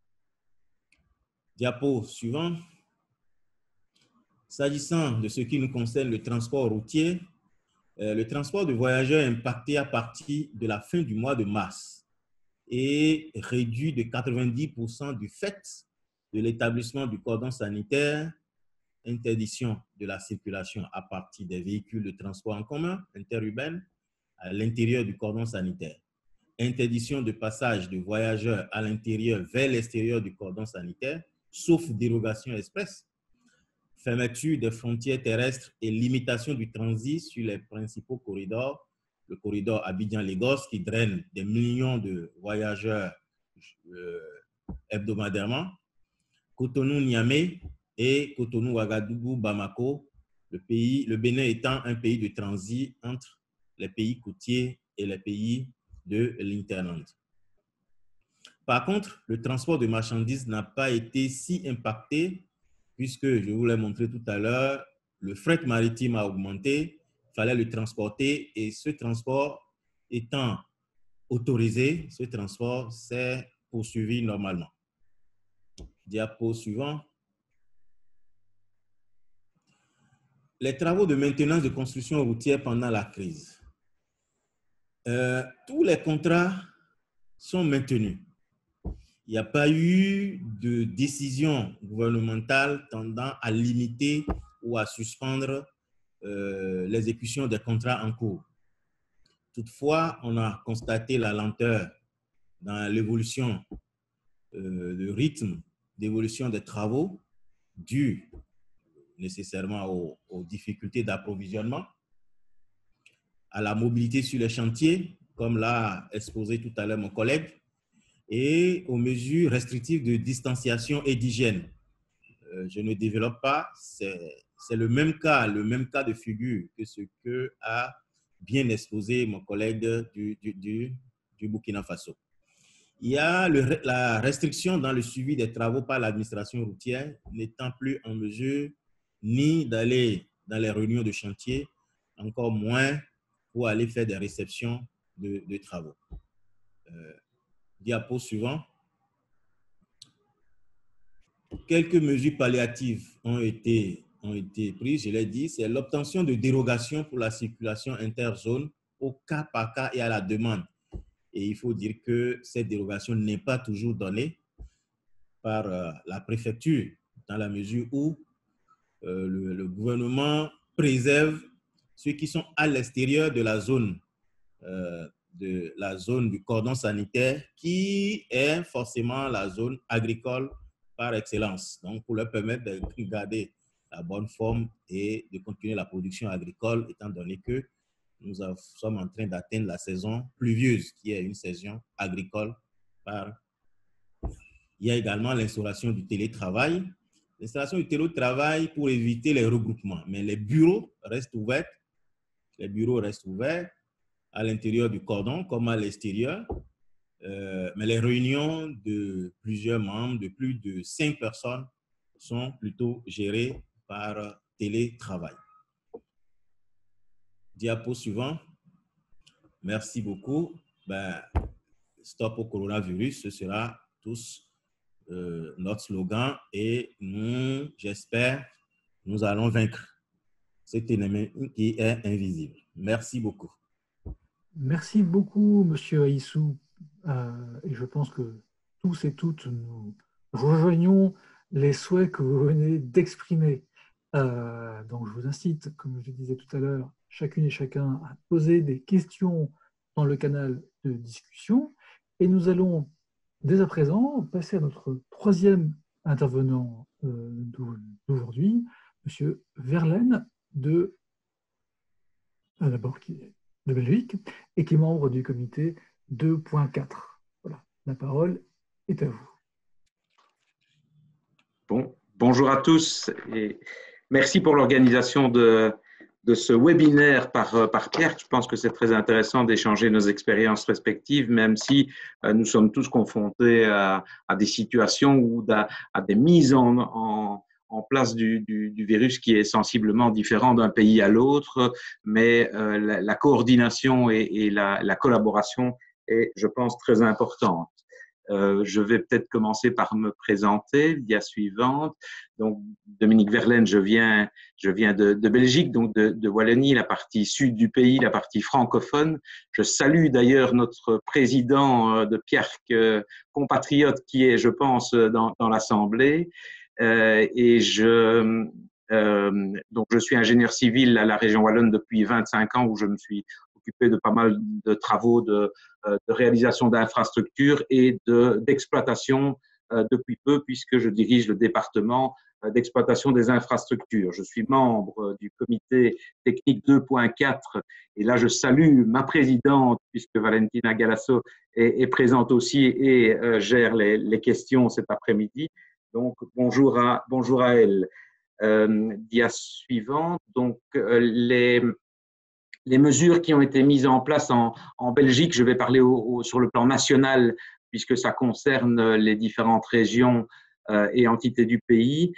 Diapo suivant. S'agissant de ce qui nous concerne, le transport routier, euh, le transport de voyageurs est impacté à partir de la fin du mois de mars et réduit de quatre-vingt-dix pour cent du fait de l'établissement du cordon sanitaire, interdiction de la circulation à partir des véhicules de transport en commun interurbains à l'intérieur du cordon sanitaire, interdiction de passage de voyageurs à l'intérieur vers l'extérieur du cordon sanitaire, sauf dérogation express, fermeture des frontières terrestres et limitation du transit sur les principaux corridors, le corridor Abidjan-Lagos qui draine des millions de voyageurs euh, hebdomadairement, Cotonou-Niamey et Cotonou-Ouagadougou-Bamako, le, pays, le Bénin étant un pays de transit entre les pays côtiers et les pays de l'Interland. Par contre, le transport de marchandises n'a pas été si impacté puisque, je vous l'ai montré tout à l'heure, le fret maritime a augmenté, il fallait le transporter et ce transport étant autorisé, ce transport s'est poursuivi normalement. Diapo suivant. Les travaux de maintenance de construction routière pendant la crise. Euh, tous les contrats sont maintenus. Il n'y a pas eu de décision gouvernementale tendant à limiter ou à suspendre euh, l'exécution des contrats en cours. Toutefois, on a constaté la lenteur dans l'évolution, euh, le rythme d'évolution des travaux dû nécessairement aux, aux difficultés d'approvisionnement, à la mobilité sur les chantiers, comme l'a exposé tout à l'heure mon collègue, et aux mesures restrictives de distanciation et d'hygiène. Euh, je ne développe pas, c'est le même cas, le même cas de figure que ce que a bien exposé mon collègue du, du, du, du Burkina Faso. Il y a le, la restriction dans le suivi des travaux par l'administration routière, n'étant plus en mesure ni d'aller dans les réunions de chantier, encore moins pour aller faire des réceptions de, de travaux. Euh, diapo suivant. quelques mesures palliatives ont été, ont été prises, je l'ai dit, c'est l'obtention de dérogations pour la circulation interzone au cas par cas et à la demande. Et il faut dire que cette dérogation n'est pas toujours donnée par euh, la préfecture, dans la mesure où euh, le, le gouvernement préserve ceux qui sont à l'extérieur de la zone, euh, de la zone du cordon sanitaire, qui est forcément la zone agricole par excellence. Donc, pour leur permettre de garder la bonne forme et de continuer la production agricole, étant donné que nous sommes en train d'atteindre la saison pluvieuse, qui est une saison agricole par. Il y a également l'instauration du télétravail. L'installation du télétravail pour éviter les regroupements. Mais les bureaux restent ouverts. Les bureaux restent ouverts à l'intérieur du cordon comme à l'extérieur. Euh, mais les réunions de plusieurs membres, de plus de cinq personnes, sont plutôt gérées par télétravail. Diapo suivant. Merci beaucoup. Ben, stop au coronavirus, ce sera tous euh, notre slogan et nous, j'espère, nous allons vaincre cet ennemi qui est invisible. Merci beaucoup. Merci beaucoup, Monsieur Aissou. Euh, et je pense que tous et toutes nous rejoignons les souhaits que vous venez d'exprimer. Euh, donc, je vous incite, comme je disais tout à l'heure, chacune et chacun à poser des questions dans le canal de discussion. Et nous allons, dès à présent, passer à notre troisième intervenant euh, d'aujourd'hui, Monsieur Verlaine de, euh, d'abord, qui est de Belgique et qui est membre du comité deux point quatre. Voilà, la parole est à vous. Bon, bonjour à tous et merci pour l'organisation de, de ce webinaire par, par Pierre. Je pense que c'est très intéressant d'échanger nos expériences respectives, même si euh, nous sommes tous confrontés à, à des situations ou à, à des mises en, en, en place du, du, du virus qui est sensiblement différent d'un pays à l'autre, mais euh, la, la coordination et, et la, la collaboration est, je pense, très importante. Euh, je vais peut-être commencer par me présenter, dia suivante. Donc, Dominique Verlaine, je viens, je viens de, de Belgique, donc de, de Wallonie, la partie sud du pays, la partie francophone. Je salue d'ailleurs notre président de Pierre, compatriote, qui est, je pense, dans, dans l'Assemblée. Euh, et je, euh, donc, je suis ingénieur civil à la région Wallonne depuis vingt-cinq ans, où je me suis occupé de pas mal de travaux de, de réalisation d'infrastructures et de, d'exploitation euh, depuis peu, puisque je dirige le département d'exploitation des infrastructures. Je suis membre du comité technique deux point quatre et là, je salue ma présidente, puisque Valentina Galasso est, est présente aussi et euh, gère les, les questions cet après-midi. Donc, bonjour à, bonjour à elle. Euh, dia suivante. Donc, euh, les, les mesures qui ont été mises en place en, en Belgique, je vais parler au, au, sur le plan national, puisque ça concerne les différentes régions euh, et entités du pays.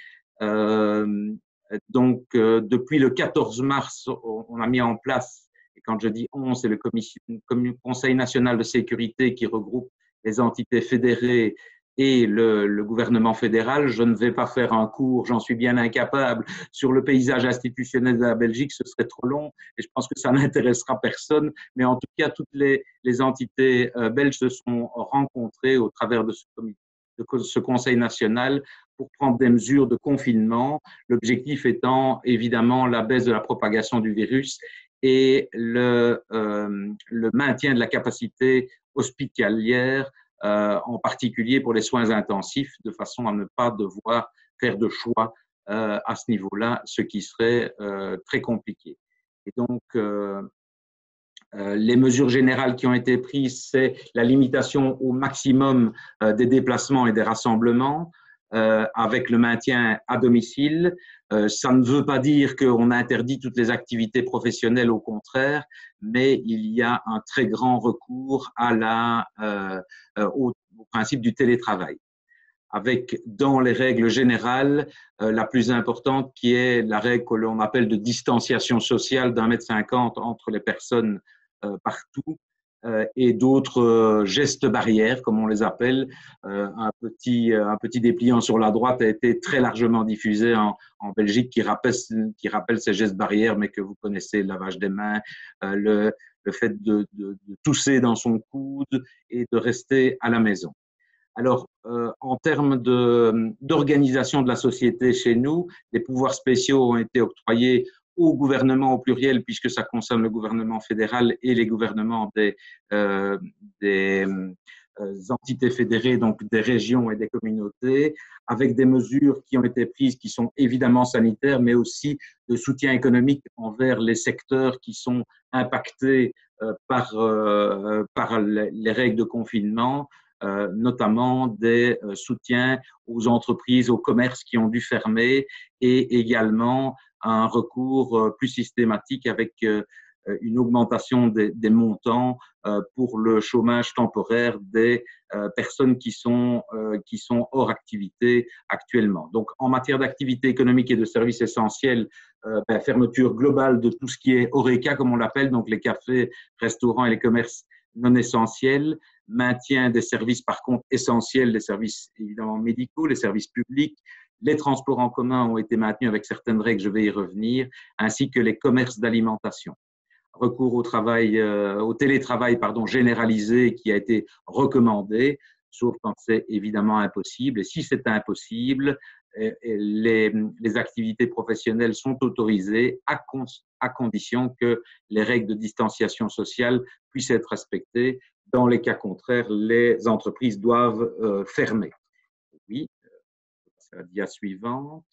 Euh, donc, euh, depuis le quatorze mars, on a mis en place, et quand je dis on, c'est le commission, Conseil national de sécurité qui regroupe les entités fédérées et le, le gouvernement fédéral. Je ne vais pas faire un cours, j'en suis bien incapable, sur le paysage institutionnel de la Belgique, ce serait trop long et je pense que ça n'intéressera personne. Mais en tout cas, toutes les, les entités euh, belges se sont rencontrées au travers de ce, de ce Conseil national pour prendre des mesures de confinement, l'objectif étant évidemment la baisse de la propagation du virus et le, euh, le maintien de la capacité hospitalière, Euh, en particulier pour les soins intensifs, de façon à ne pas devoir faire de choix euh, à ce niveau-là, ce qui serait euh, très compliqué. Et donc, euh, euh, les mesures générales qui ont été prises, c'est la limitation au maximum euh, des déplacements et des rassemblements, euh, avec le maintien à domicile. Euh, ça ne veut pas dire qu'on interdit toutes les activités professionnelles, au contraire, mais il y a un très grand recours à la, euh, au, au principe du télétravail, avec dans les règles générales euh, la plus importante qui est la règle que l'on appelle de distanciation sociale d'un mètre cinquante entre les personnes euh, partout, euh, et d'autres euh, gestes barrières, comme on les appelle. Euh, un, petit, un petit dépliant sur la droite a été très largement diffusé en, en Belgique qui rappelle, qui rappelle ces gestes barrières, mais que vous connaissez, le lavage des mains, euh, le, le fait de, de, de tousser dans son coude et de rester à la maison. Alors, euh, en termes d'organisation de, de la société chez nous, les pouvoirs spéciaux ont été octroyés au gouvernement au pluriel, puisque ça concerne le gouvernement fédéral et les gouvernements des, euh, des euh, entités fédérées, donc des régions et des communautés, avec des mesures qui ont été prises qui sont évidemment sanitaires, mais aussi de soutien économique envers les secteurs qui sont impactés euh, par, euh, par les règles de confinement. Euh, notamment des euh, soutiens aux entreprises, aux commerces qui ont dû fermer et également un recours euh, plus systématique avec euh, une augmentation des, des montants euh, pour le chômage temporaire des euh, personnes qui sont, euh, qui sont hors activité actuellement. Donc, en matière d'activité économique et de services essentiels, euh, ben, fermeture globale de tout ce qui est horeca, comme on l'appelle, donc les cafés, restaurants et les commerces non essentiels, maintien des services par contre essentiels, les services évidemment médicaux, les services publics, les transports en commun ont été maintenus avec certaines règles, je vais y revenir, ainsi que les commerces d'alimentation. Recours au travail, euh, au télétravail pardon, généralisé qui a été recommandé, sauf quand c'est évidemment impossible. Et si c'est impossible, les, les activités professionnelles sont autorisées à, con, à condition que les règles de distanciation sociale puissent être respectées. Dans les cas contraires, les entreprises doivent euh, fermer. Oui, c'est la dia suivante.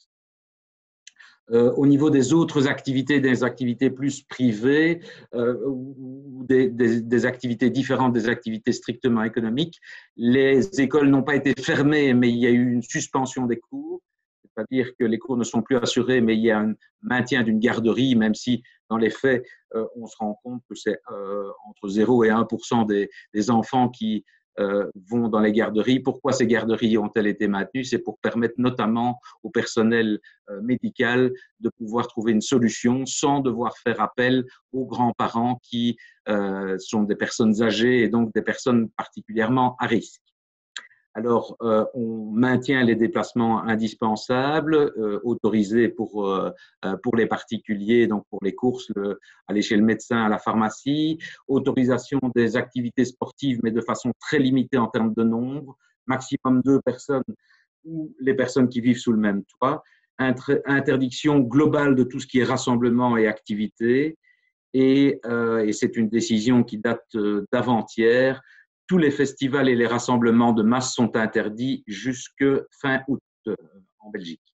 Euh, au niveau des autres activités, des activités plus privées euh, ou des, des, des activités différentes des activités strictement économiques, les écoles n'ont pas été fermées, mais il y a eu une suspension des cours. C'est-à-dire que les cours ne sont plus assurés, mais il y a un maintien d'une garderie, même si dans les faits, euh, on se rend compte que c'est euh, entre zéro et un pour cent des, des enfants qui euh, vont dans les garderies. Pourquoi ces garderies ont-elles été maintenues? C'est pour permettre notamment au personnel euh, médical de pouvoir trouver une solution sans devoir faire appel aux grands-parents qui euh, sont des personnes âgées et donc des personnes particulièrement à risque. Alors, euh, on maintient les déplacements indispensables, euh, autorisés pour, euh, pour les particuliers, donc pour les courses, le, aller chez le médecin, à la pharmacie, autorisation des activités sportives, mais de façon très limitée en termes de nombre, maximum deux personnes ou les personnes qui vivent sous le même toit, interdiction globale de tout ce qui est rassemblement et activité, et, euh, et c'est une décision qui date d'avant-hier. Tous les festivals et les rassemblements de masse sont interdits jusque fin août euh, en Belgique.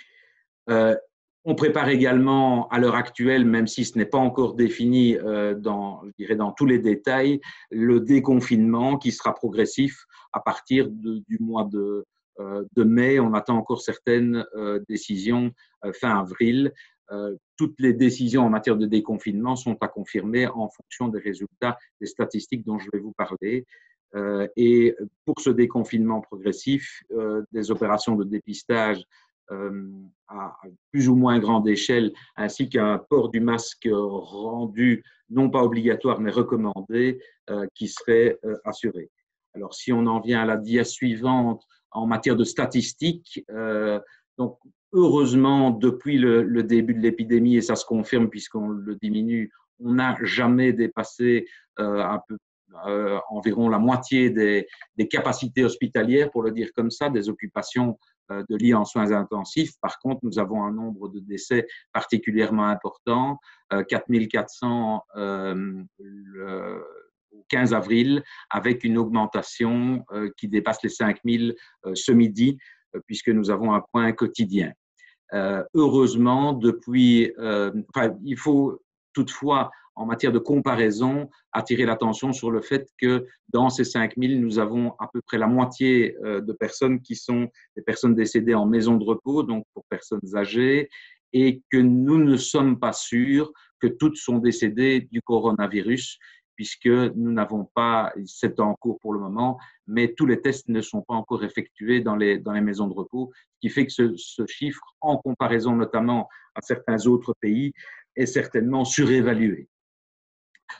Euh, on prépare également, à l'heure actuelle, même si ce n'est pas encore défini euh, dans, je dirais dans tous les détails, le déconfinement qui sera progressif à partir de, du mois de, euh, de mai. On attend encore certaines euh, décisions euh, fin avril. Euh, toutes les décisions en matière de déconfinement sont à confirmer en fonction des résultats des statistiques dont je vais vous parler. Euh, et pour ce déconfinement progressif, euh, des opérations de dépistage euh, à plus ou moins grande échelle, ainsi qu'un port du masque rendu non pas obligatoire mais recommandé, euh, qui serait euh, assuré. Alors, si on en vient à la dia suivante en matière de statistiques, euh, donc heureusement, depuis le, le début de l'épidémie, et ça se confirme puisqu'on le diminue, on n'a jamais dépassé euh, un peu, euh, environ la moitié des, des capacités hospitalières, pour le dire comme ça, des occupations euh, de lits en soins intensifs. Par contre, nous avons un nombre de décès particulièrement important, euh, quatre mille quatre cents euh, le, au quinze avril, avec une augmentation euh, qui dépasse les cinq mille euh, ce midi, euh, puisque nous avons un point quotidien. Euh, heureusement, depuis, euh, enfin, il faut toutefois, en matière de comparaison, attirer l'attention sur le fait que dans ces cinq mille, nous avons à peu près la moitié euh, de personnes qui sont des personnes décédées en maison de repos, donc pour personnes âgées, et que nous ne sommes pas sûrs que toutes sont décédées du coronavirus, puisque nous n'avons pas, c'est en cours pour le moment, mais tous les tests ne sont pas encore effectués dans les, dans les maisons de repos, ce qui fait que ce, ce chiffre, en comparaison notamment à certains autres pays, est certainement surévalué.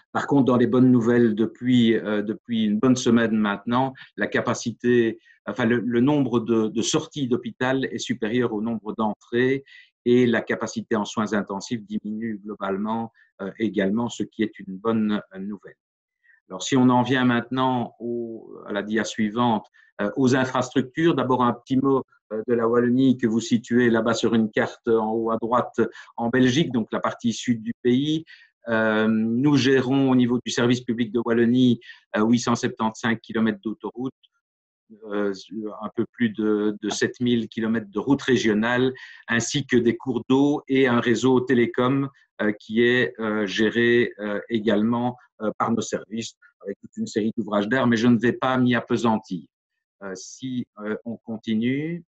Par contre, dans les bonnes nouvelles, depuis, euh, depuis une bonne semaine maintenant, la capacité, enfin le, le nombre de, de sorties d'hôpital est supérieur au nombre d'entrées et la capacité en soins intensifs diminue globalement euh, également, ce qui est une bonne nouvelle. Alors, si on en vient maintenant au, à la dia suivante, euh, aux infrastructures, d'abord un petit mot euh, de la Wallonie que vous situez là-bas sur une carte en haut à droite en Belgique, donc la partie sud du pays. Euh, nous gérons au niveau du service public de Wallonie euh, huit cent soixante-quinze kilomètres d'autoroute, euh, un peu plus de, de sept mille kilomètres de routes régionales, ainsi que des cours d'eau et un réseau télécom euh, qui est euh, géré euh, également euh, par nos services, avec toute une série d'ouvrages d'air, mais je ne vais pas m'y appesantir. Euh, si euh, on continue,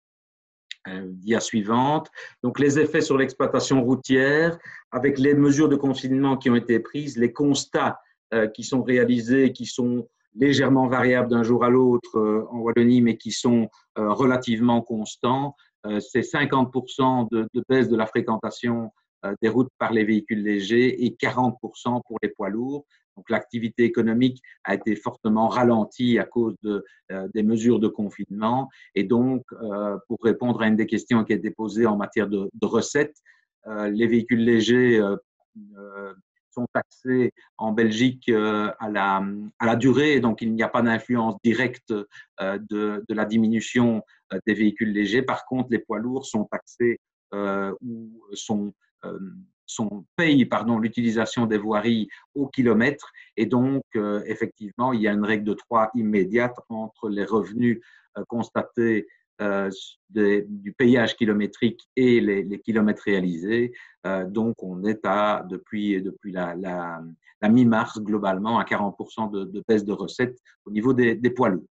euh, dia suivante. Donc, les effets sur l'exploitation routière, avec les mesures de confinement qui ont été prises, les constats euh, qui sont réalisés, qui sont légèrement variables d'un jour à l'autre euh, en Wallonie, mais qui sont euh, relativement constants. Euh, c'est cinquante pour cent de, de baisse de la fréquentation euh, des routes par les véhicules légers et quarante pour cent pour les poids lourds. Donc, l'activité économique a été fortement ralentie à cause de, euh, des mesures de confinement. Et donc, euh, pour répondre à une des questions qui a été posée en matière de, de recettes, euh, les véhicules légers euh, euh, sont taxés en Belgique euh, à, la, à la durée. Et donc, il n'y a pas d'influence directe euh, de, de la diminution euh, des véhicules légers. Par contre, les poids lourds sont taxés euh, ou sont euh, Sont, paye pardon, l'utilisation des voiries au kilomètre. Et donc, euh, effectivement, il y a une règle de trois immédiate entre les revenus euh, constatés euh, des, du payage kilométrique et les, les kilomètres réalisés. Euh, donc, on est à, depuis, depuis la, la, la mi-mars, globalement, à quarante pour cent de, de baisse de recettes au niveau des, des poids lourds.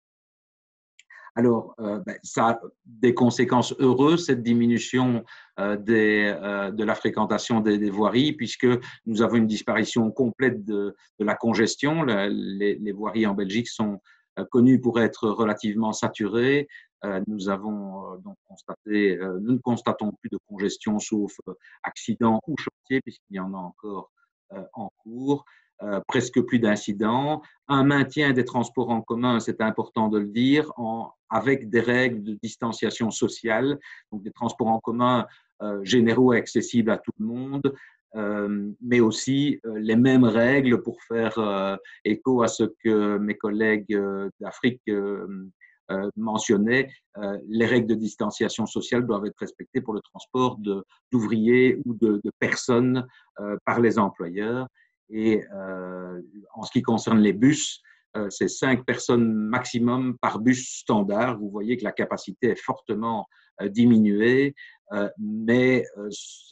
Alors, euh, ben, ça a des conséquences heureuses, cette diminution euh, des, euh, de la fréquentation des, des voiries, puisque nous avons une disparition complète de, de la congestion. Le, les, les voiries en Belgique sont euh, connues pour être relativement saturées. Euh, nous avons euh, donc constaté, euh, nous ne constatons plus de congestion sauf euh, accident ou chantier, puisqu'il y en a encore euh, en cours. Euh, presque plus d'incidents, un maintien des transports en commun, c'est important de le dire, en, avec des règles de distanciation sociale, donc des transports en commun euh, généraux et accessibles à tout le monde, euh, mais aussi euh, les mêmes règles pour faire euh, écho à ce que mes collègues euh, d'Afrique euh, euh, mentionnaient. Euh, les règles de distanciation sociale doivent être respectées pour le transport d'ouvriers ou de, de personnes euh, par les employeurs. Et euh, en ce qui concerne les bus, euh, c'est cinq personnes maximum par bus standard. Vous voyez que la capacité est fortement euh, diminuée, euh, mais euh,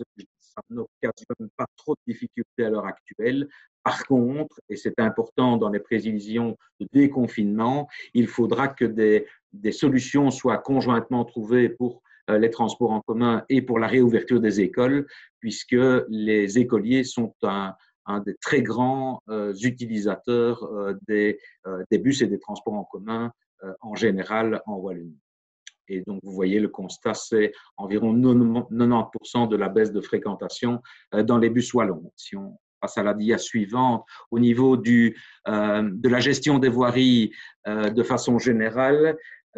ça n'occasionne pas trop de difficultés à l'heure actuelle. Par contre, et c'est important dans les prévisions de déconfinement, il faudra que des, des solutions soient conjointement trouvées pour euh, les transports en commun et pour la réouverture des écoles, puisque les écoliers sont un un des très grands euh, utilisateurs euh, des, euh, des bus et des transports en commun euh, en général en Wallonie. Et donc, vous voyez, le constat, c'est environ quatre-vingt-dix pour cent de la baisse de fréquentation euh, dans les bus wallons. Si on passe à la dia suivante, au niveau du, euh, de la gestion des voiries euh, de façon générale,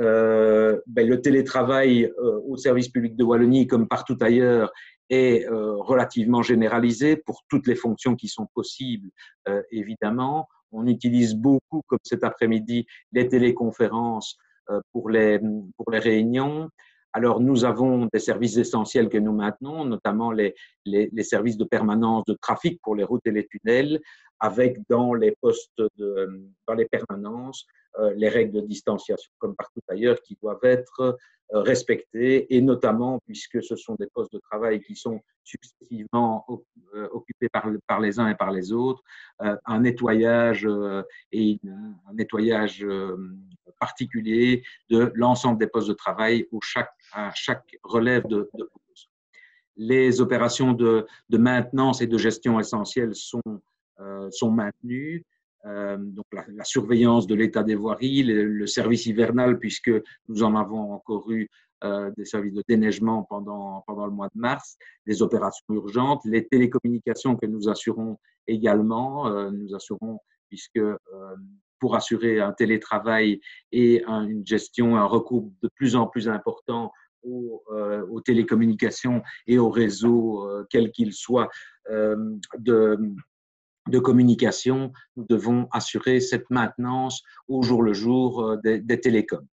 euh, ben, le télétravail euh, au service public de Wallonie, comme partout ailleurs, est euh, relativement généralisé pour toutes les fonctions qui sont possibles, euh, évidemment. On utilise beaucoup, comme cet après-midi, les téléconférences euh, pour, les, pour les réunions. Alors, nous avons des services essentiels que nous maintenons, notamment les, les, les services de permanence de trafic pour les routes et les tunnels, avec dans les postes, de, dans les permanences, euh, les règles de distanciation, comme partout ailleurs, qui doivent être respectés, et notamment puisque ce sont des postes de travail qui sont successivement occupés par, par les uns et par les autres, euh, un nettoyage euh, et une, un nettoyage euh, particulier de l'ensemble des postes de travail où chaque, à chaque relève de, de pause. Les opérations de, de maintenance et de gestion essentielles sont, euh, sont maintenues. Euh, donc la, la surveillance de l'état des voiries, le, le service hivernal, puisque nous en avons encore eu euh, des services de déneigement pendant, pendant le mois de mars, des opérations urgentes, les télécommunications que nous assurons également, euh, nous assurons puisque euh, pour assurer un télétravail et un, une gestion, un recours de plus en plus important aux, euh, aux télécommunications et aux réseaux, euh, quels qu'ils soient, euh, de, de communication, nous devons assurer cette maintenance au jour le jour euh, des, des télécoms.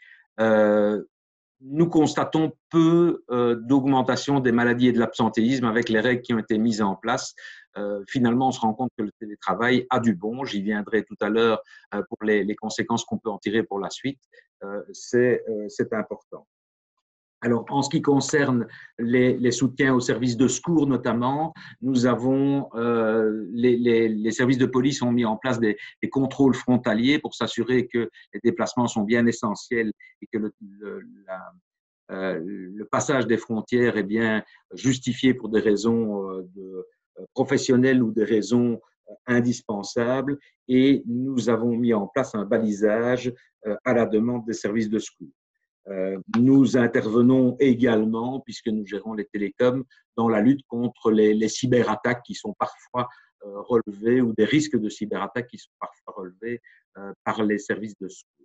Euh, nous constatons peu euh, d'augmentation des maladies et de l'absentéisme avec les règles qui ont été mises en place. Euh, finalement, on se rend compte que le télétravail a du bon. J'y viendrai tout à l'heure euh, pour les, les conséquences qu'on peut en tirer pour la suite. Euh, c'est euh, important. Alors, en ce qui concerne les, les soutiens aux services de secours notamment, nous avons, euh, les, les, les services de police ont mis en place des, des contrôles frontaliers pour s'assurer que les déplacements sont bien essentiels et que le, le, la, euh, le passage des frontières est bien justifié pour des raisons euh, de, euh, professionnelles ou des raisons euh, indispensables. Et nous avons mis en place un balisage euh, à la demande des services de secours. Euh, nous intervenons également, puisque nous gérons les télécoms, dans la lutte contre les, les cyberattaques qui sont parfois euh, relevées ou des risques de cyberattaques qui sont parfois relevés euh, par les services de secours.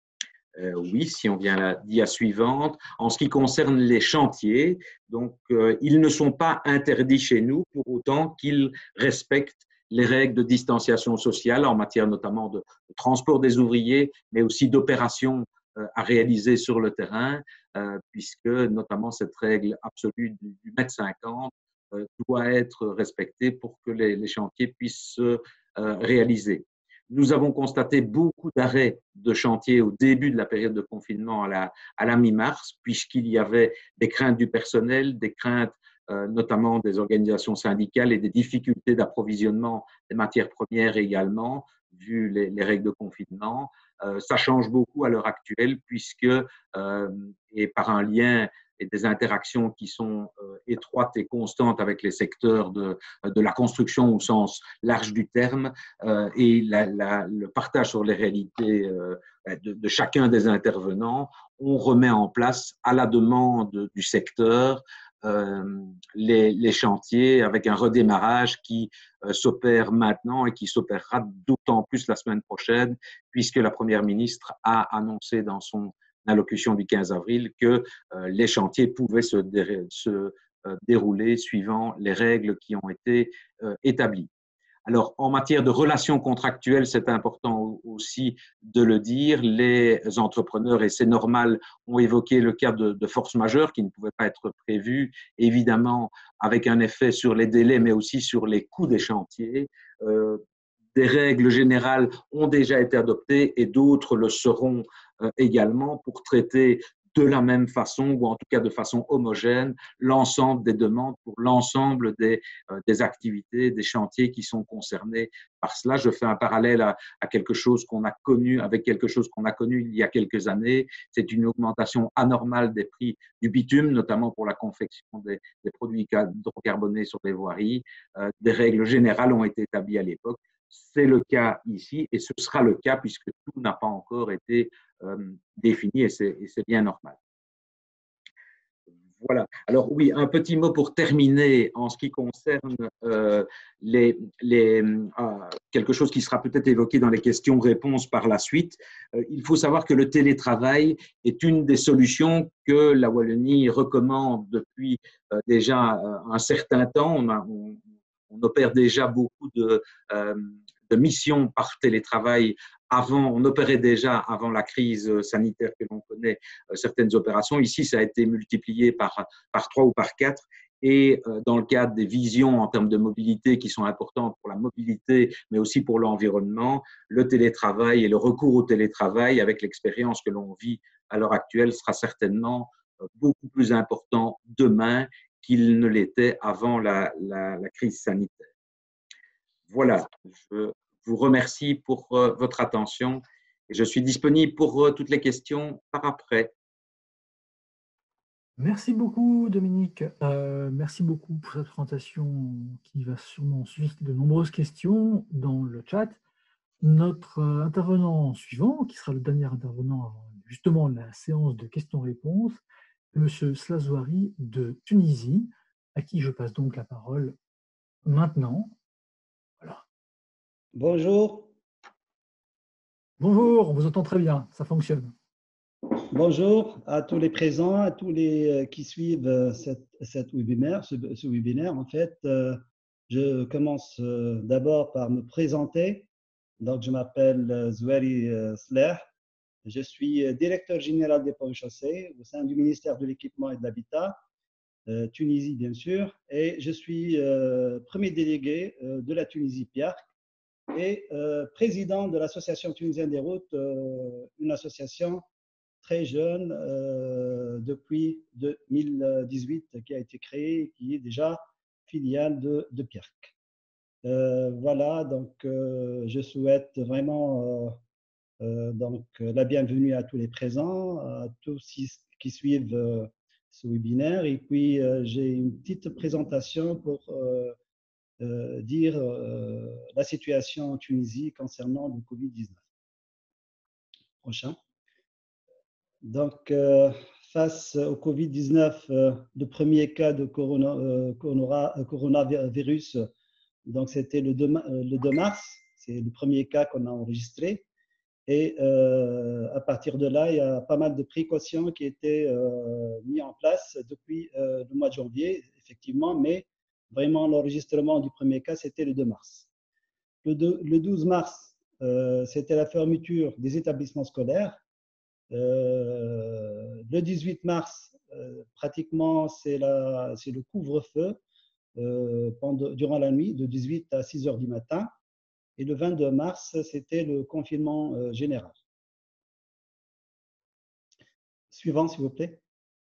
Euh, oui, si on vient à la dia suivante, en ce qui concerne les chantiers, donc euh, ils ne sont pas interdits chez nous pour autant qu'ils respectent les règles de distanciation sociale en matière notamment de, de transport des ouvriers, mais aussi d'opérations à réaliser sur le terrain, euh, puisque notamment cette règle absolue du, du mètre cinquante euh, doit être respectée pour que les, les chantiers puissent se euh, réaliser. Nous avons constaté beaucoup d'arrêts de chantier au début de la période de confinement à la, à la mi-mars, puisqu'il y avait des craintes du personnel, des craintes euh, notamment des organisations syndicales et des difficultés d'approvisionnement des matières premières également, vu les, les règles de confinement. Euh, ça change beaucoup à l'heure actuelle puisque, euh, et par un lien et des interactions qui sont euh, étroites et constantes avec les secteurs de, de la construction au sens large du terme euh, et la, la, le partage sur les réalités euh, de, de chacun des intervenants, on remet en place à la demande du secteur Euh, les, les chantiers avec un redémarrage qui euh, s'opère maintenant et qui s'opérera d'autant plus la semaine prochaine puisque la Première ministre a annoncé dans son allocution du quinze avril que euh, les chantiers pouvaient se, dé, se euh, dérouler suivant les règles qui ont été euh, établies. Alors, en matière de relations contractuelles, c'est important aussi de le dire, les entrepreneurs, et c'est normal, ont évoqué le cas de, de force majeure qui ne pouvait pas être prévu, évidemment avec un effet sur les délais, mais aussi sur les coûts des chantiers. Euh, des règles générales ont déjà été adoptées et d'autres le seront euh, également pour traiter de la même façon, ou en tout cas de façon homogène, l'ensemble des demandes pour l'ensemble des, euh, des activités, des chantiers qui sont concernés par cela. Je fais un parallèle à, à quelque chose qu'on a connu, avec quelque chose qu'on a connu il y a quelques années. C'est une augmentation anormale des prix du bitume, notamment pour la confection des, des produits hydrocarbonés sur les voiries. Euh, des règles générales ont été établies à l'époque. C'est le cas ici et ce sera le cas puisque tout n'a pas encore été euh, défini et c'est bien normal. Voilà. Alors oui, un petit mot pour terminer en ce qui concerne euh, les, les, euh, quelque chose qui sera peut-être évoqué dans les questions-réponses par la suite. Euh, il faut savoir que le télétravail est une des solutions que la Wallonie recommande depuis euh, déjà un certain temps. On, a, on, on opère déjà beaucoup de, euh, de missions par télétravail. Avant, on opérait déjà avant la crise sanitaire que l'on connaît euh, certaines opérations. Ici, ça a été multiplié par, par trois ou par quatre. Et euh, dans le cadre des visions en termes de mobilité qui sont importantes pour la mobilité, mais aussi pour l'environnement, le télétravail et le recours au télétravail, avec l'expérience que l'on vit à l'heure actuelle, sera certainement euh, beaucoup plus important demain qu'il ne l'était avant la, la, la crise sanitaire. Voilà, je vous remercie pour euh, votre attention et je suis disponible pour euh, toutes les questions par après. Merci beaucoup, Dominique. Euh, merci beaucoup pour cette présentation qui va sûrement susciter de nombreuses questions dans le chat. Notre intervenant suivant, qui sera le dernier intervenant avant justement la séance de questions-réponses, M. Slazouari de Tunisie, à qui je passe donc la parole maintenant. Voilà. Bonjour. Bonjour, on vous entend très bien, ça fonctionne. Bonjour à tous les présents, à tous les qui suivent cette, cette webinaire, ce, ce webinaire. En fait, je commence d'abord par me présenter. Donc, je m'appelle Zouari Sleh. Je suis directeur général des ponts et chaussées au sein du ministère de l'Équipement et de l'Habitat, euh, Tunisie bien sûr, et je suis euh, premier délégué euh, de la Tunisie P I A R C et euh, président de l'Association tunisienne des routes, euh, une association très jeune euh, depuis deux mille dix-huit qui a été créée, qui est déjà filiale de, de P I A R C. Euh, voilà, donc euh, je souhaite vraiment euh, euh, donc la bienvenue à tous les présents, à tous qui suivent euh, ce webinaire. Et puis euh, j'ai une petite présentation pour euh, euh, dire euh, la situation en Tunisie concernant le Covid dix-neuf. Prochain. Donc, euh, face au Covid dix-neuf, euh, le premier cas de corona, euh, corona, coronavirus, donc c'était le, le deux mars, c'est le premier cas qu'on a enregistré. Et euh, à partir de là, il y a pas mal de précautions qui étaient euh, mises en place depuis euh, le mois de janvier, effectivement, mais vraiment l'enregistrement du premier cas, c'était le deux mars. Le, deux, le douze mars, euh, c'était la fermeture des établissements scolaires. Euh, le dix-huit mars, euh, pratiquement, c'est le couvre-feu euh, pendant, durant la nuit, de dix-huit à six heures du matin. Et le vingt-deux mars, c'était le confinement euh, général. Suivant, s'il vous plaît.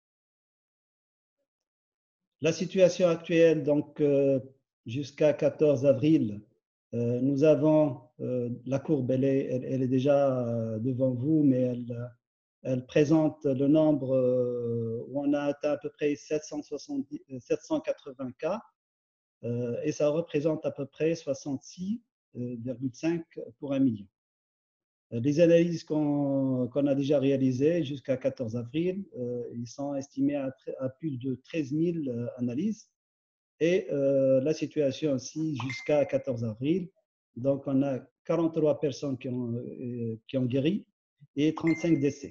La situation actuelle, donc euh, jusqu'à quatorze avril, euh, nous avons, euh, la courbe, elle est, elle, elle est déjà euh, devant vous, mais elle, elle présente le nombre euh, où on a atteint à peu près sept cent soixante-dix, sept cent quatre-vingts cas, euh, et ça représente à peu près soixante-six virgule cinq pour un million. Les analyses qu'on qu'on a déjà réalisées jusqu'à quatorze avril, euh, ils sont estimés à, à plus de treize mille euh, analyses. Et euh, la situation aussi jusqu'à quatorze avril, donc on a quarante-trois personnes qui ont, euh, qui ont guéri et trente-cinq décès.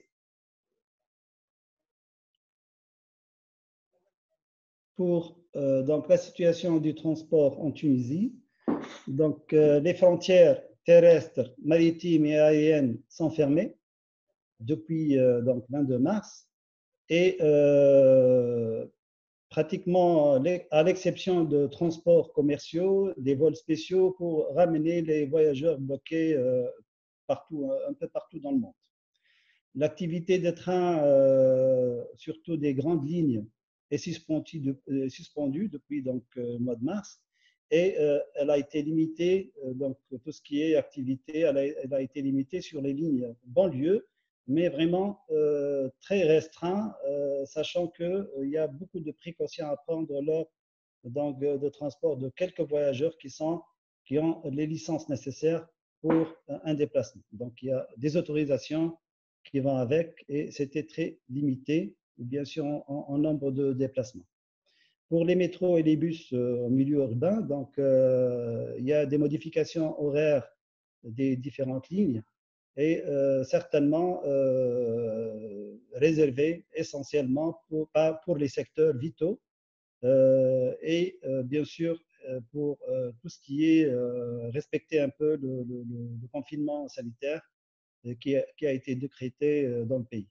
Pour euh, donc, la situation du transport en Tunisie, donc, euh, les frontières terrestres, maritimes et aériennes sont fermées depuis euh, donc vingt-deux mars et euh, pratiquement à l'exception de transports commerciaux, des vols spéciaux pour ramener les voyageurs bloqués euh, partout, un peu partout dans le monde. L'activité des trains, euh, surtout des grandes lignes, est suspendue, de, suspendue depuis donc, le mois de mars. Et euh, elle a été limitée, euh, donc tout ce qui est activité, elle a, elle a été limitée sur les lignes banlieue, mais vraiment euh, très restreint, euh, sachant qu'il euh, y a beaucoup de précautions à prendre lors donc, de transport de quelques voyageurs qui, sont, qui ont les licences nécessaires pour un déplacement. Donc, il y a des autorisations qui vont avec et c'était très limité, bien sûr, en, en nombre de déplacements. Pour les métros et les bus euh, en milieu urbain, donc, euh, il y a des modifications horaires des différentes lignes et euh, certainement euh, réservées essentiellement pour, pour les secteurs vitaux euh, et euh, bien sûr pour euh, tout ce qui est euh, respecter un peu le, le, le confinement sanitaire qui a, qui a été décrété dans le pays.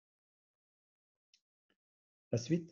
La suite.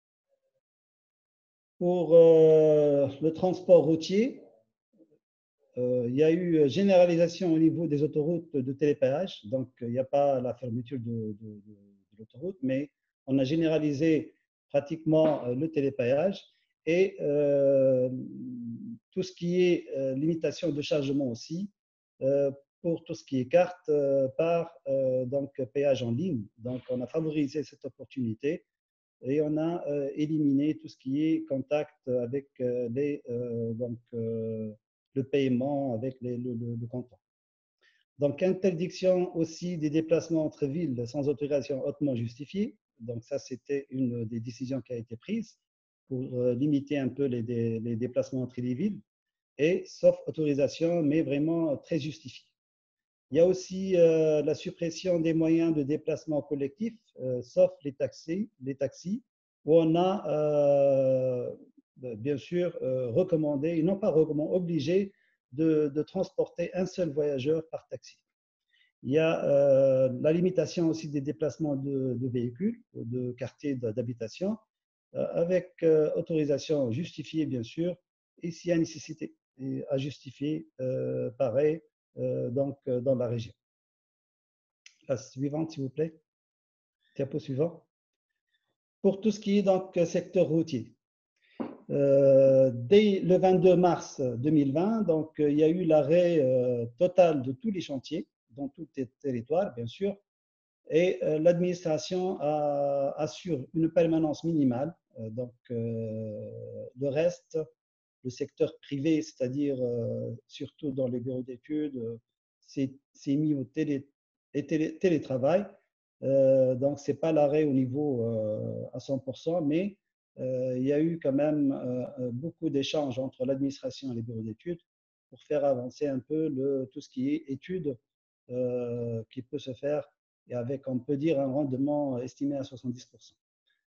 Pour euh, le transport routier, euh, il y a eu généralisation au niveau des autoroutes de télépéage. Donc, il n'y a pas la fermeture de, de, de, de l'autoroute, mais on a généralisé pratiquement le télépéage et euh, tout ce qui est euh, limitation de chargement aussi, euh, pour tout ce qui est carte euh, par euh, donc, péage en ligne. Donc, on a favorisé cette opportunité et on a euh, éliminé tout ce qui est contact avec euh, les, euh, donc, euh, le paiement avec les, le, le, le comptant. Donc, interdiction aussi des déplacements entre villes sans autorisation hautement justifiée. Donc ça, c'était une des décisions qui a été prise pour euh, limiter un peu les, dé, les déplacements entre les villes, et sauf autorisation, mais vraiment très justifiée. Il y a aussi euh, la suppression des moyens de déplacement collectif, euh, sauf les taxis, les taxis, où on a euh, bien sûr euh, recommandé, et non pas recommandé, obligé de, de transporter un seul voyageur par taxi. Il y a euh, la limitation aussi des déplacements de, de véhicules, de quartiers d'habitation, euh, avec euh, autorisation justifiée, bien sûr, et s'il y a nécessité et à justifier, euh, pareil, euh, donc, euh, dans la région. La suivante, s'il vous plaît. Diapo suivant. Pour tout ce qui est donc secteur routier, euh, dès le vingt-deux mars deux mille vingt, donc, il y a eu l'arrêt euh, total de tous les chantiers, dans tout le territoire, bien sûr, et euh, l'administration assure une permanence minimale. Euh, donc, euh, le reste, le secteur privé, c'est-à-dire euh, surtout dans les bureaux d'études, euh, s'est mis au télé, télé, télétravail. Euh, donc, ce n'est pas l'arrêt au niveau euh, à cent pour cent, mais euh, il y a eu quand même euh, beaucoup d'échanges entre l'administration et les bureaux d'études pour faire avancer un peu le, tout ce qui est études euh, qui peut se faire, et avec, on peut dire, un rendement estimé à soixante-dix pour cent.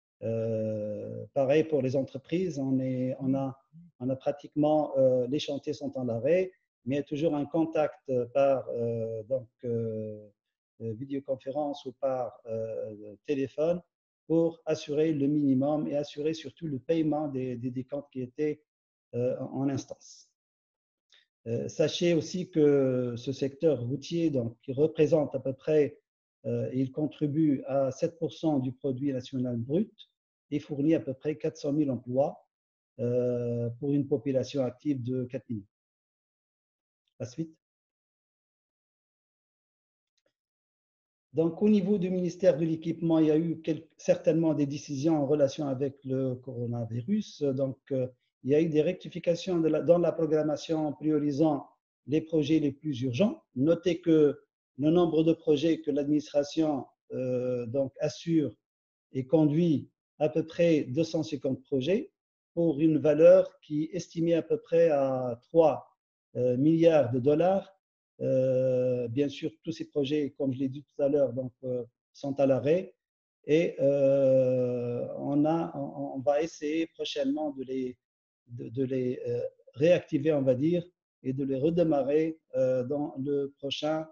Euh, pareil pour les entreprises, on, est, on, a, on a pratiquement, euh, les chantiers sont en arrêt, mais il y a toujours un contact par euh, donc, euh, vidéoconférence ou par euh, téléphone pour assurer le minimum et assurer surtout le paiement des, des décomptes qui étaient euh, en instance. Euh, sachez aussi que ce secteur routier, donc, qui représente à peu près, euh, il contribue à sept pour cent du produit national brut et fournit à peu près quatre cent mille emplois euh, pour une population active de quatre millions. La suite. Donc, au niveau du ministère de l'Équipement, il y a eu quelques, certainement des décisions en relation avec le coronavirus. Donc, euh, il y a eu des rectifications de la, dans la programmation en priorisant les projets les plus urgents. Notez que le nombre de projets que l'administration euh, donc assure et conduit à peu près deux cent cinquante projets pour une valeur qui est estimée à peu près à trois euh, milliards de dollars. Euh, bien sûr, tous ces projets, comme je l'ai dit tout à l'heure, donc euh, sont à l'arrêt, et euh, on, a, on, on va essayer prochainement de les, de, de les euh, réactiver, on va dire, et de les redémarrer euh, dans le prochain,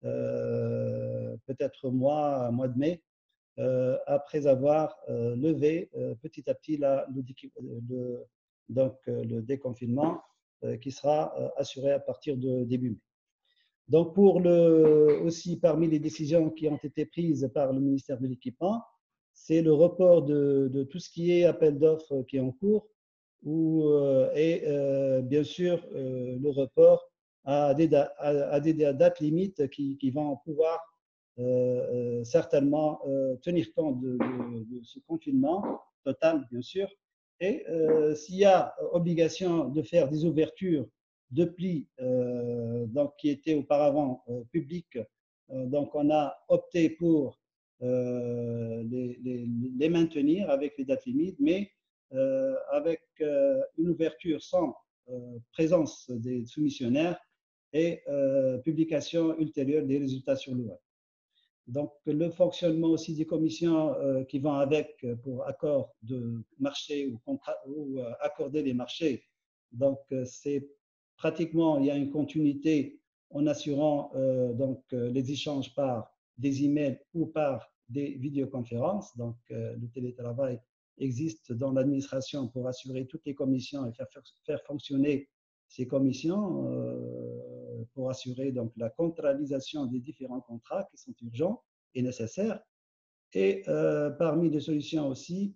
euh, peut-être mois, mois de mai, euh, après avoir euh, levé euh, petit à petit la, le, le, donc, euh, le déconfinement euh, qui sera euh, assuré à partir de début mai. Donc, pour le, aussi parmi les décisions qui ont été prises par le ministère de l'Équipement, c'est le report de, de tout ce qui est appel d'offres qui est en cours, ou, euh, et euh, bien sûr euh, le report à des, à, à des dates limites qui, qui vont pouvoir euh, certainement euh, tenir compte de, de, de ce confinement total, bien sûr. Et euh, s'il y a obligation de faire des ouvertures de plis euh, donc, qui étaient auparavant euh, publics, euh, donc on a opté pour euh, les, les, les maintenir avec les dates limites, mais euh, avec euh, une ouverture sans euh, présence des soumissionnaires et euh, publication ultérieure des résultats sur le web. Donc, le fonctionnement aussi des commissions euh, qui vont avec pour accord de marché ou, contrat, ou euh, accorder les marchés. Donc, euh, c'est pratiquement, il y a une continuité en assurant euh, donc, euh, les échanges par des emails ou par des vidéoconférences. Donc, euh, le télétravail existe dans l'administration pour assurer toutes les commissions et faire, faire fonctionner ces commissions euh, pour assurer donc la contractualisation des différents contrats qui sont urgents et nécessaires. Et euh, parmi les solutions aussi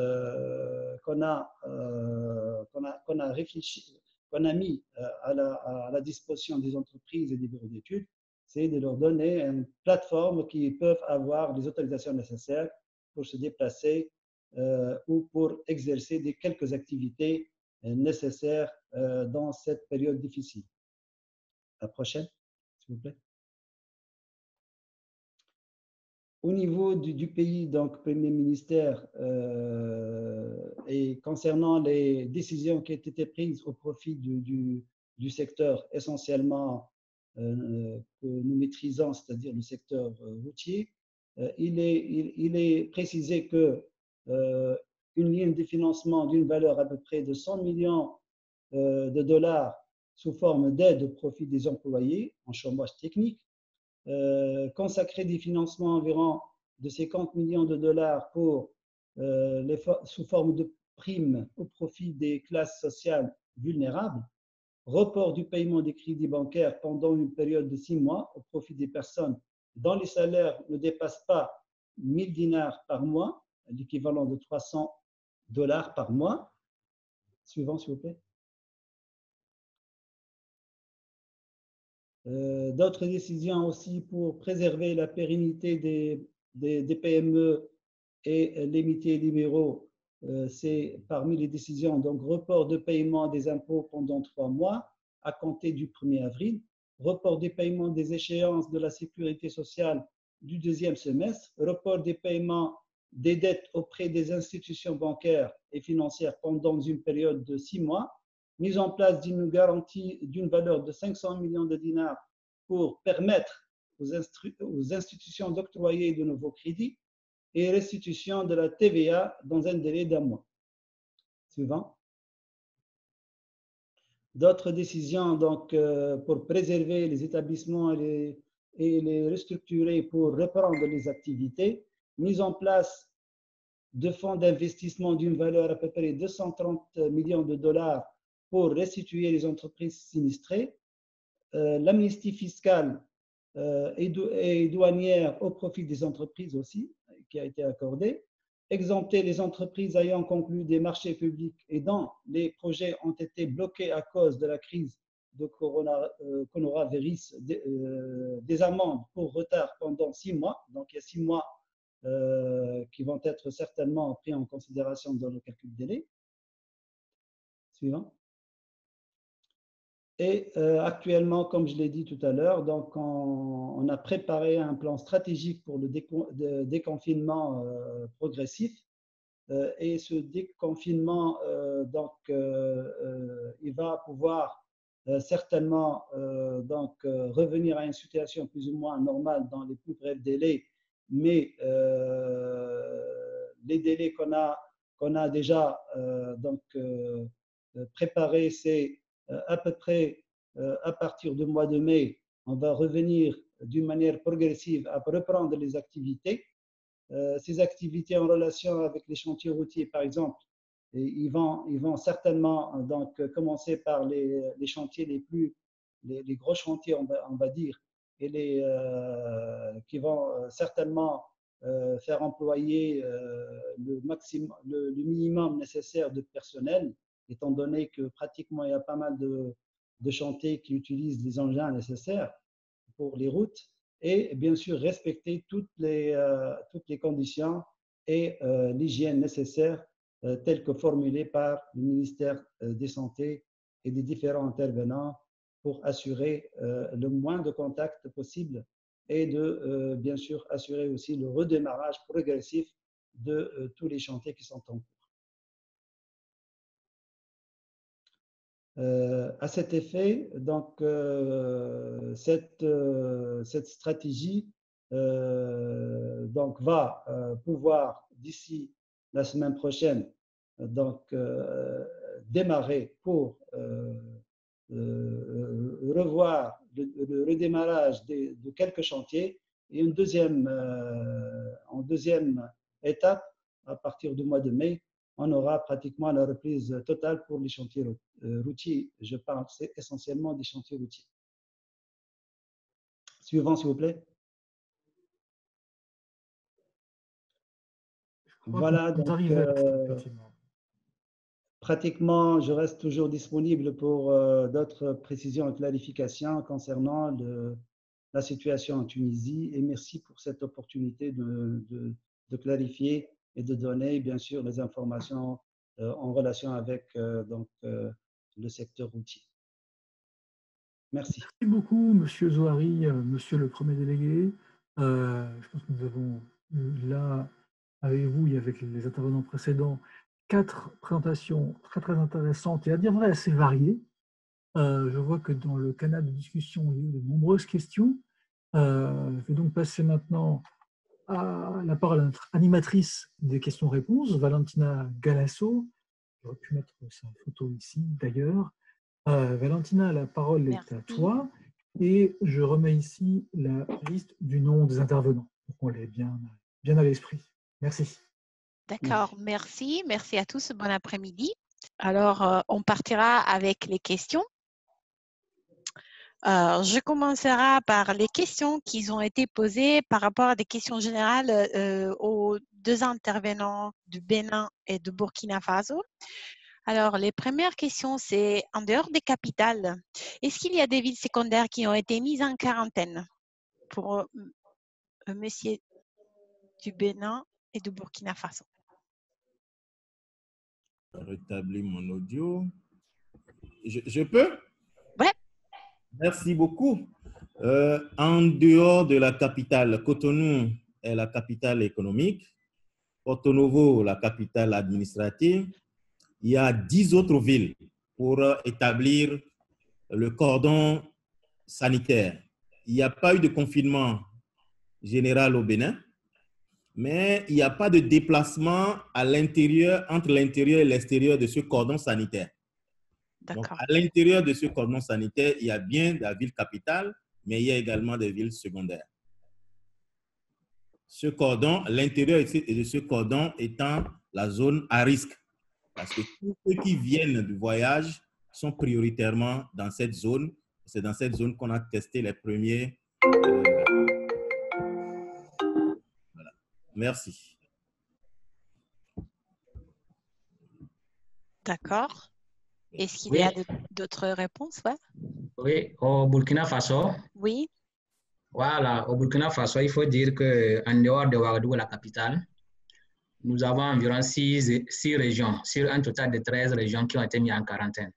euh, qu'on a, euh, qu'on a, qu'on a réfléchi, qu'on a mis euh, à, la, à la disposition des entreprises et des bureaux d'études, c'est de leur donner une plateforme qui peuvent avoir les autorisations nécessaires pour se déplacer euh, ou pour exercer des quelques activités nécessaires euh, dans cette période difficile. La prochaine, s'il vous plaît. au niveau du, du pays, donc Premier ministère, euh, et concernant les décisions qui ont été prises au profit du, du, du secteur essentiellement euh, que nous maîtrisons, c'est-à-dire le secteur routier, euh, il, est, il, il est précisé que euh, une ligne de financement d'une valeur à peu près de cent millions euh, de dollars sous forme d'aide au profit des employés en chômage technique, Euh, consacrer des financements environ de cinquante millions de dollars pour, euh, les, sous forme de primes au profit des classes sociales vulnérables, report du paiement des crédits bancaires pendant une période de six mois au profit des personnes dont les salaires ne dépassent pas mille dinars par mois, l'équivalent de trois cents dollars par mois. Suivant, s'il vous plaît. Euh, D'autres décisions aussi pour préserver la pérennité des, des, des P M E et les métiers libéraux, euh, c'est parmi les décisions, donc report de paiement des impôts pendant trois mois à compter du premier avril, report des paiements des échéances de la sécurité sociale du deuxième semestre, report des paiements des dettes auprès des institutions bancaires et financières pendant une période de six mois, mise en place d'une garantie d'une valeur de cinq cents millions de dinars pour permettre aux, aux institutions d'octroyer de nouveaux crédits et restitution de la T V A dans un délai d'un mois. Suivant. D'autres décisions donc, euh, pour préserver les établissements et les, et les restructurer pour reprendre les activités, mise en place de fonds d'investissement d'une valeur à peu près deux cent trente millions de dollars pour restituer les entreprises sinistrées, euh, l'amnistie fiscale euh, et, dou et douanière au profit des entreprises aussi, qui a été accordée, exempter les entreprises ayant conclu des marchés publics et dont les projets ont été bloqués à cause de la crise de corona, euh, coronavirus, des, euh, des amendes pour retard pendant six mois. Donc, il y a six mois euh, qui vont être certainement pris en considération dans le calcul de délai. Suivant. Et euh, actuellement, comme je l'ai dit tout à l'heure, donc on, on a préparé un plan stratégique pour le décon, de, déconfinement euh, progressif. Euh, et ce déconfinement, euh, donc, euh, euh, il va pouvoir euh, certainement euh, donc, euh, revenir à une situation plus ou moins normale dans les plus brefs délais, mais euh, les délais qu'on a, qu'on a déjà euh, donc, euh, préparés, c'est à peu près à partir du mois de mai, on va revenir d'une manière progressive à reprendre les activités. Euh, ces activités en relation avec les chantiers routiers, par exemple, et ils, vont, ils vont certainement donc, commencer par les, les chantiers les plus, les, les gros chantiers, on va, on va dire, et les, euh, qui vont certainement euh, faire employer euh, le, maximum, le, le minimum nécessaire de personnel, étant donné que pratiquement il y a pas mal de, de chantiers qui utilisent les engins nécessaires pour les routes. Et bien sûr respecter toutes les, euh, toutes les conditions et euh, l'hygiène nécessaire euh, telles que formulées par le ministère des Santé et des différents intervenants pour assurer euh, le moins de contacts possible et de euh, bien sûr assurer aussi le redémarrage progressif de euh, tous les chantiers qui sont en cours. Euh, à cet effet, donc, euh, cette, euh, cette stratégie euh, donc, va euh, pouvoir, d'ici la semaine prochaine, donc, euh, démarrer pour euh, euh, revoir le, le redémarrage de, de quelques chantiers et une deuxième, euh, en deuxième étape, à partir du mois de mai, on aura pratiquement la reprise totale pour les chantiers routiers. Je parle essentiellement des chantiers routiers. Suivant, s'il vous plaît. Voilà, donc, euh, pratiquement, je reste toujours disponible pour euh, d'autres précisions et clarifications concernant le, la situation en Tunisie. Et merci pour cette opportunité de, de, de clarifier et de donner, bien sûr, les informations euh, en relation avec euh, donc, euh, le secteur routier. Merci. Merci beaucoup, Monsieur Zohari, euh, Monsieur le Premier délégué. Euh, je pense que nous avons là, avec vous et avec les intervenants précédents, quatre présentations très très intéressantes et à dire vrai assez variées. Euh, je vois que dans le canal de discussion, il y a eu de nombreuses questions. Euh, je vais donc passer maintenant à la parole à notre animatrice des questions-réponses, Valentina Galasso. J'aurais pu mettre sa photo ici d'ailleurs. Euh, Valentina, la parole est Merci. à toi. Et je remets ici la liste du nom des intervenants. Donc on l'ait bien, bien à l'esprit. Merci. D'accord, merci. Merci à tous. Bon après-midi. Alors, euh, on partira avec les questions. Euh, je commencerai par les questions qui ont été posées par rapport à des questions générales euh, aux deux intervenants du Bénin et de Burkina Faso. Alors, les premières questions, c'est en dehors des capitales, est-ce qu'il y a des villes secondaires qui ont été mises en quarantaine pour euh, monsieur du Bénin et du Burkina Faso? Rétablir mon audio. Je, je peux? Ouais. Merci beaucoup. Euh, en dehors de la capitale, Cotonou est la capitale économique, Porto Novo, la capitale administrative. Il y a dix autres villes pour établir le cordon sanitaire. Il n'y a pas eu de confinement général au Bénin, mais il n'y a pas de déplacement à l'intérieur, entre l'intérieur et l'extérieur de ce cordon sanitaire. Donc, à l'intérieur de ce cordon sanitaire, il y a bien la ville capitale, mais il y a également des villes secondaires. Ce cordon, l'intérieur de ce cordon étant la zone à risque, parce que tous ceux qui viennent du voyage sont prioritairement dans cette zone. C'est dans cette zone qu'on a testé les premiers. Euh, voilà. Merci. D'accord. Est-ce qu'il Oui. y a d'autres réponses? Ouais. Oui, au Burkina Faso. Oui. Voilà, au Burkina Faso, il faut dire qu'en dehors de Ouagadougou, la capitale, nous avons environ six, six régions, sur un total de treize régions qui ont été mises en quarantaine.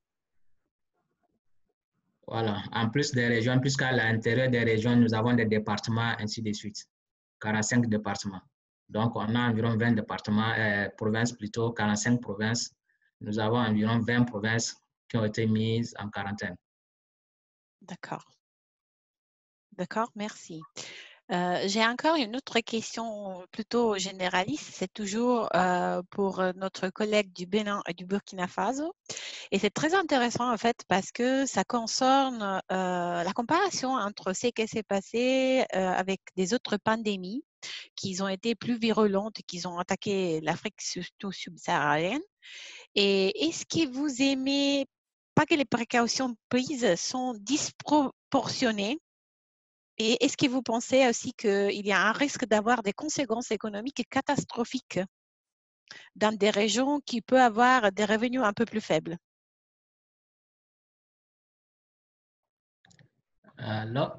Voilà, en plus des régions, puisqu'à l'intérieur des régions, nous avons des départements, ainsi de suite. quarante-cinq départements. Donc, on a environ vingt départements, euh, provinces plutôt, quarante-cinq provinces. Nous avons environ vingt provinces qui ont été mises en quarantaine. D'accord. D'accord, merci. Euh, j'ai encore une autre question plutôt généraliste. C'est toujours euh, pour notre collègue du Bénin et du Burkina Faso. Et c'est très intéressant en fait parce que ça concerne euh, la comparaison entre ce qui s'est passé euh, avec des autres pandémies qui ont été plus virulentes, qui ont attaqué l'Afrique surtout subsaharienne. Et est-ce que vous aimez pas que les précautions prises sont disproportionnées? Et est-ce que vous pensez aussi qu'il y a un risque d'avoir des conséquences économiques catastrophiques dans des régions qui peuvent avoir des revenus un peu plus faibles? Alors,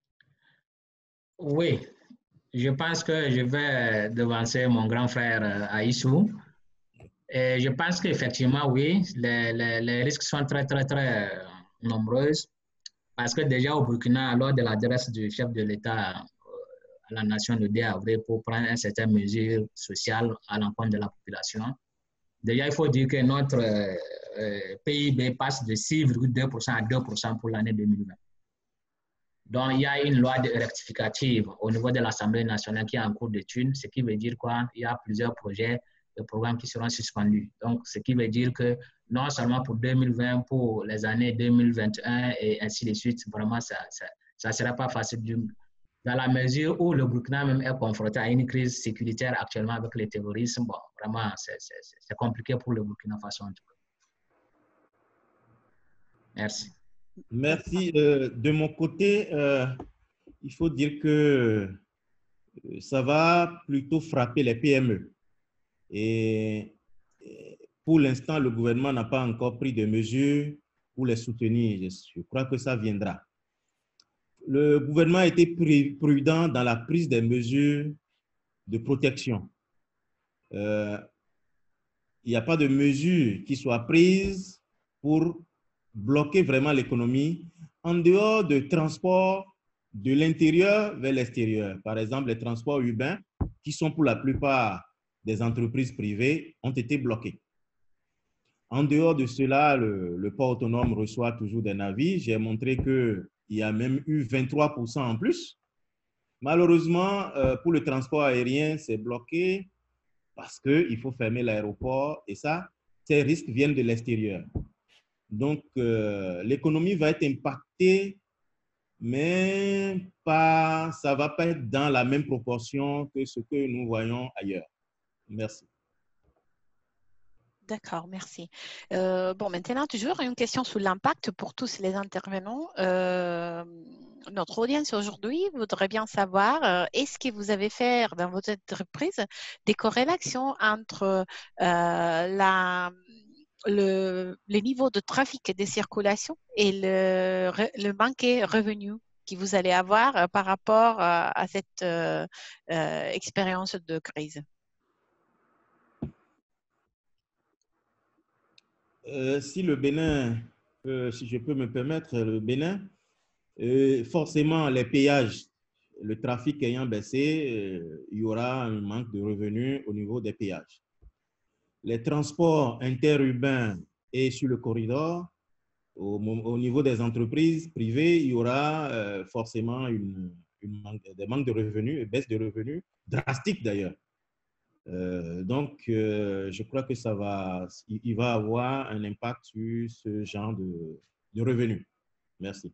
oui, je pense que je vais devancer mon grand frère Aïssou. Et je pense qu'effectivement, oui, les, les, les risques sont très, très, très nombreux. Parce que déjà au Burkina, lors de l'adresse du chef de l'État à la nation le deux avril pour prendre une certaine mesure sociale à l'encontre de la population, déjà il faut dire que notre euh, P I B passe de six virgule deux pour cent à deux pour cent pour l'année deux mille vingt. Donc il y a une loi rectificative au niveau de l'Assemblée nationale qui est en cours d'étude, ce qui veut dire quoi? Il y a plusieurs projets de programmes qui seront suspendus. Donc, ce qui veut dire que non seulement pour deux mille vingt, pour les années deux mille vingt et un et ainsi de suite, vraiment, ça ne sera pas facile du, dans la mesure où le Burkina même est confronté à une crise sécuritaire actuellement avec le terrorisme. Bon, vraiment, c'est compliqué pour le Burkina Faso en tout cas. Merci. Merci. Euh, de mon côté, euh, il faut dire que ça va plutôt frapper les P M E. Et pour l'instant, le gouvernement n'a pas encore pris de mesures pour les soutenir. Je crois que ça viendra. Le gouvernement a été prudent dans la prise des mesures de protection. Euh, il n'y a pas de mesures qui soient prises pour bloquer vraiment l'économie en dehors de transports de l'intérieur vers l'extérieur. Par exemple, les transports urbains qui sont pour la plupart des entreprises privées, ont été bloqués. En dehors de cela, le, le port autonome reçoit toujours des navires. J'ai montré qu'il y a même eu vingt-trois pour cent en plus. Malheureusement, euh, pour le transport aérien, c'est bloqué parce qu'il faut fermer l'aéroport et ça, ces risques viennent de l'extérieur. Donc, euh, l'économie va être impactée, mais pas, ça ne va pas être dans la même proportion que ce que nous voyons ailleurs. Merci. D'accord, merci. Euh, bon, maintenant, toujours une question sur l'impact pour tous les intervenants. Euh, notre audience aujourd'hui voudrait bien savoir, euh, est-ce que vous avez fait dans votre entreprise des corrélations entre euh, la, le, le niveau de trafic et de circulation et le, le manqué revenu que vous allez avoir euh, par rapport à, à cette euh, euh, expérience de crise? Euh, si le Bénin, euh, si je peux me permettre, le Bénin, euh, forcément les péages, le trafic ayant baissé, euh, il y aura un manque de revenus au niveau des péages. Les transports interurbains et sur le corridor, au, au niveau des entreprises privées, il y aura euh, forcément une, une manque, des manques de revenus, une baisse de revenus, drastique d'ailleurs. Euh, donc, euh, je crois que ça va, il va avoir un impact sur ce genre de, de revenus. Merci.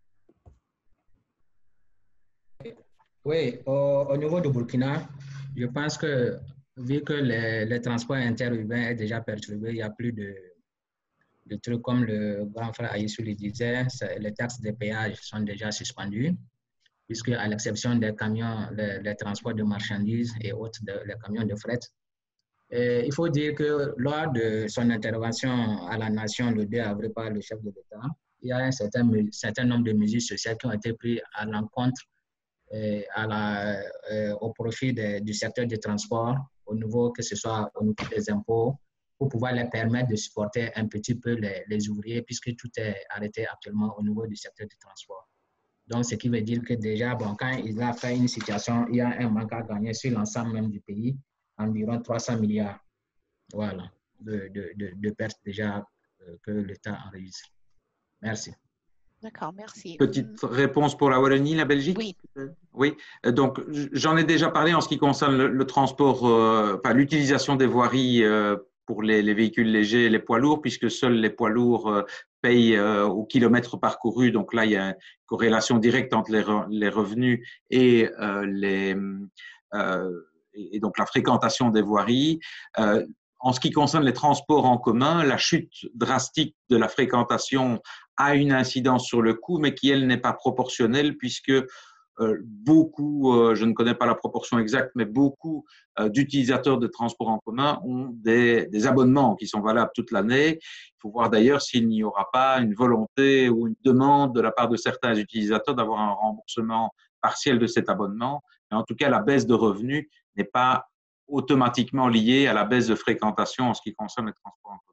Oui, au, au niveau du Burkina, je pense que vu que les, les transports interurbains est déjà perturbés, il n'y a plus de, de trucs comme le grand frère Aïssou le disait, les taxes de péage sont déjà suspendues, puisque à l'exception des camions, les, les transports de marchandises et autres, de, les camions de fret, et il faut dire que lors de son intervention à la Nation le deux avril par le chef de l'État, il y a un certain, certain nombre de mesures sociales qui ont été prises à l'encontre et à la, euh, au profit de, du secteur du transport, au niveau, que ce soit au niveau des impôts, pour pouvoir les permettre de supporter un petit peu les, les ouvriers, puisque tout est arrêté actuellement au niveau du secteur du transport. Donc, ce qui veut dire que déjà, bon, quand il a fait une situation, il y a un manque à gagner sur l'ensemble même du pays, environ trois cents milliards, voilà, de, de, de, de pertes déjà euh, que l'État enregistre. Merci. D'accord, merci. Petite réponse pour la Wallonie, la Belgique? Oui. Oui. Donc, j'en ai déjà parlé en ce qui concerne le, le transport, euh, enfin, l'utilisation des voiries euh, pour les, les véhicules légers et les poids lourds, puisque seuls les poids lourds euh, payent euh, au kilomètre parcouru. Donc là, il y a une corrélation directe entre les, re, les revenus et, euh, les, euh, et donc la fréquentation des voiries. Euh, En ce qui concerne les transports en commun, la chute drastique de la fréquentation a une incidence sur le coût, mais qui, elle, n'est pas proportionnelle puisque euh, beaucoup, euh, je ne connais pas la proportion exacte, mais beaucoup euh, d'utilisateurs de transports en commun ont des, des abonnements qui sont valables toute l'année. Il faut voir d'ailleurs s'il n'y aura pas une volonté ou une demande de la part de certains utilisateurs d'avoir un remboursement partiel de cet abonnement. Mais en tout cas, la baisse de revenus n'est pas automatiquement liée à la baisse de fréquentation en ce qui concerne les transports en commun.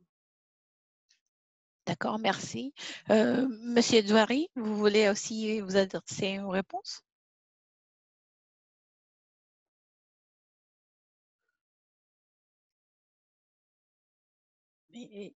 D'accord, merci. Euh, Monsieur Douari, vous voulez aussi vous adresser une réponse? Mais...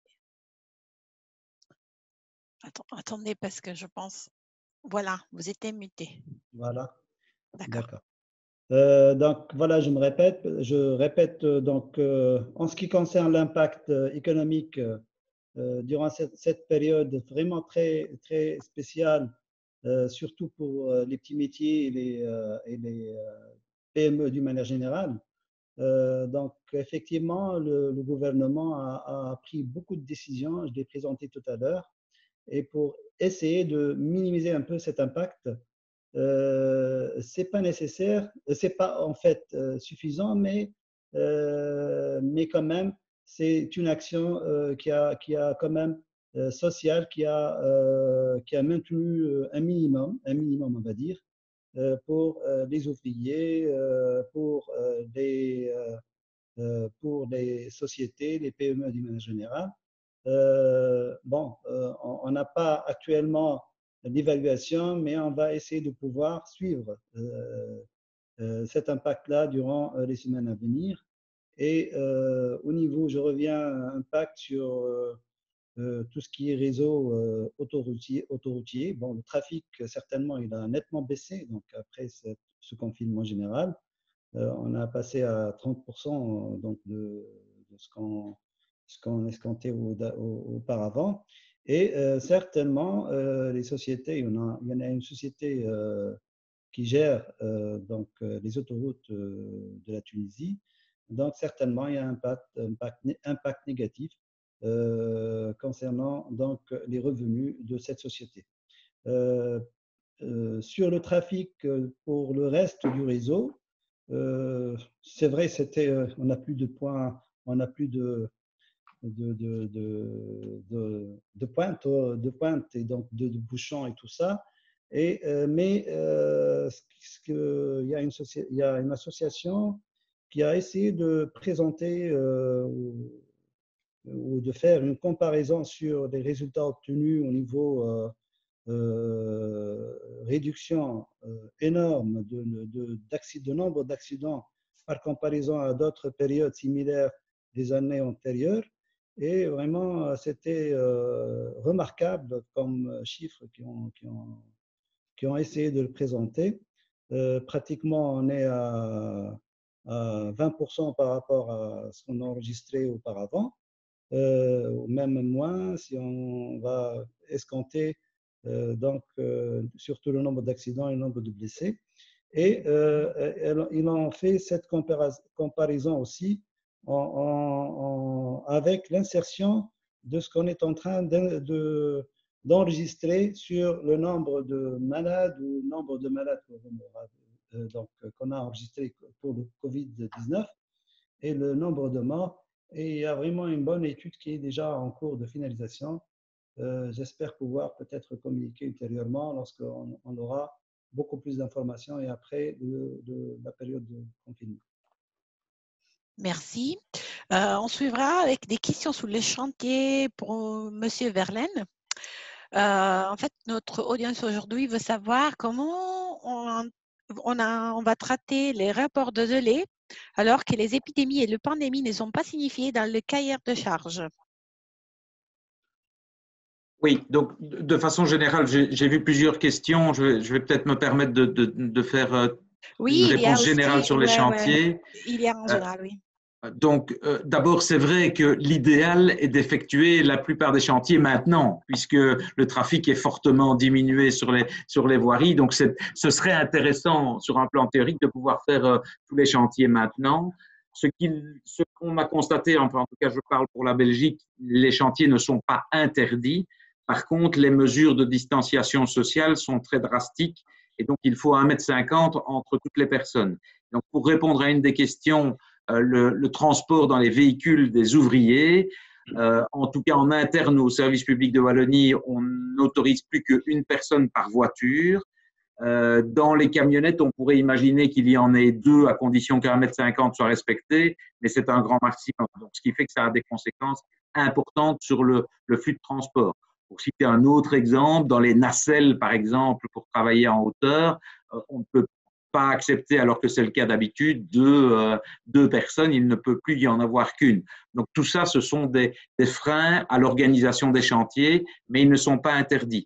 Attends, attendez, parce que je pense... Voilà, vous êtes muté. Voilà. D'accord. Euh, donc voilà, je me répète, je répète donc euh, en ce qui concerne l'impact économique euh, durant cette, cette période vraiment très très spéciale, euh, surtout pour euh, les petits métiers et les, euh, et les euh, P M E d'une manière générale. Euh, donc effectivement, le, le gouvernement a, a pris beaucoup de décisions, je l'ai présenté tout à l'heure, et pour essayer de minimiser un peu cet impact. Euh, c'est pas nécessaire, c'est pas en fait euh, suffisant, mais euh, mais quand même c'est une action euh, qui a qui a quand même euh, sociale, qui a euh, qui a maintenu un minimum, un minimum on va dire, euh, pour euh, les ouvriers, euh, pour euh, les euh, pour les sociétés, les P M E d'une manière générale. Euh, bon, euh, on n'a pas actuellement l'évaluation, mais on va essayer de pouvoir suivre euh, euh, cet impact-là durant euh, les semaines à venir. Et euh, au niveau, je reviens à impact sur euh, euh, tout ce qui est réseau euh, autoroutier, autoroutier. Bon, le trafic, certainement, il a nettement baissé. Donc, après ce, ce confinement général, euh, on a passé à trente pour cent donc, de, de ce qu'on ce qu'on escomptait au, au, auparavant. Et euh, certainement, euh, les sociétés, il y en a, il y en a une société euh, qui gère euh, donc, euh, les autoroutes euh, de la Tunisie. Donc, certainement, il y a un impact, impact, impact négatif euh, concernant donc, les revenus de cette société. Euh, euh, sur le trafic pour le reste du réseau, euh, c'est vrai, c'était, euh, on n'a plus de points, on n'a plus de, de, de, de, de, de pointe, de pointe et donc de, de bouchons et tout ça. Et, euh, mais euh, ce que, il, y a une il y a une association qui a essayé de présenter euh, ou, ou de faire une comparaison sur les résultats obtenus au niveau euh, euh, réduction euh, énorme de, de, de nombre d'accidents par comparaison à d'autres périodes similaires des années antérieures. Et vraiment, c'était euh, remarquable comme chiffres qui ont, qui, ont, qui ont essayé de le présenter. Euh, pratiquement, on est à, à vingt pour cent par rapport à ce qu'on a enregistré auparavant, euh, ou même moins si on va escompter euh, donc, euh, surtout le nombre d'accidents et le nombre de blessés. Et euh, ils ont fait cette comparaison aussi en, en, en, avec l'insertion de ce qu'on est en train de, de, d'enregistrer sur le nombre de malades ou le nombre de malades euh, donc, qu'on a enregistré pour le covid dix-neuf et le nombre de morts. Et il y a vraiment une bonne étude qui est déjà en cours de finalisation. Euh, j'espère pouvoir peut-être communiquer ultérieurement lorsqu'on on aura beaucoup plus d'informations et après de, de la période de confinement. Merci. Euh, on suivra avec des questions sur les chantiers pour M. Verlaine. Euh, en fait, notre audience aujourd'hui veut savoir comment on, on, a, on va traiter les rapports de délai alors que les épidémies et les pandémies ne sont pas signifiées dans le cahier de charge. Oui, donc de façon générale, j'ai vu plusieurs questions. Je vais, je vais peut-être me permettre de, de, de faire oui, une réponse aussi, générale sur les ouais, chantiers. Ouais. Il y a en général, oui. Donc, euh, d'abord, c'est vrai que l'idéal est d'effectuer la plupart des chantiers maintenant, puisque le trafic est fortement diminué sur les, sur les voiries. Donc, ce serait intéressant, sur un plan théorique, de pouvoir faire euh, tous les chantiers maintenant. Ce qu'on a constaté, enfin, en tout cas, je parle pour la Belgique, les chantiers ne sont pas interdits. Par contre, les mesures de distanciation sociale sont très drastiques et donc il faut un mètre cinquante entre toutes les personnes. Donc, pour répondre à une des questions, euh, le, le transport dans les véhicules des ouvriers, euh, en tout cas en interne au service public de Wallonie, on n'autorise plus qu'une personne par voiture. Euh, dans les camionnettes, on pourrait imaginer qu'il y en ait deux à condition qu'un mètre cinquante soit respecté, mais c'est un grand maximum. Donc, ce qui fait que ça a des conséquences importantes sur le, le flux de transport. Pour citer un autre exemple, dans les nacelles, par exemple, pour travailler en hauteur, euh, on ne peut pas accepter, alors que c'est le cas d'habitude, deux, euh, deux personnes, il ne peut plus y en avoir qu'une. Donc, tout ça, ce sont des, des freins à l'organisation des chantiers, mais ils ne sont pas interdits.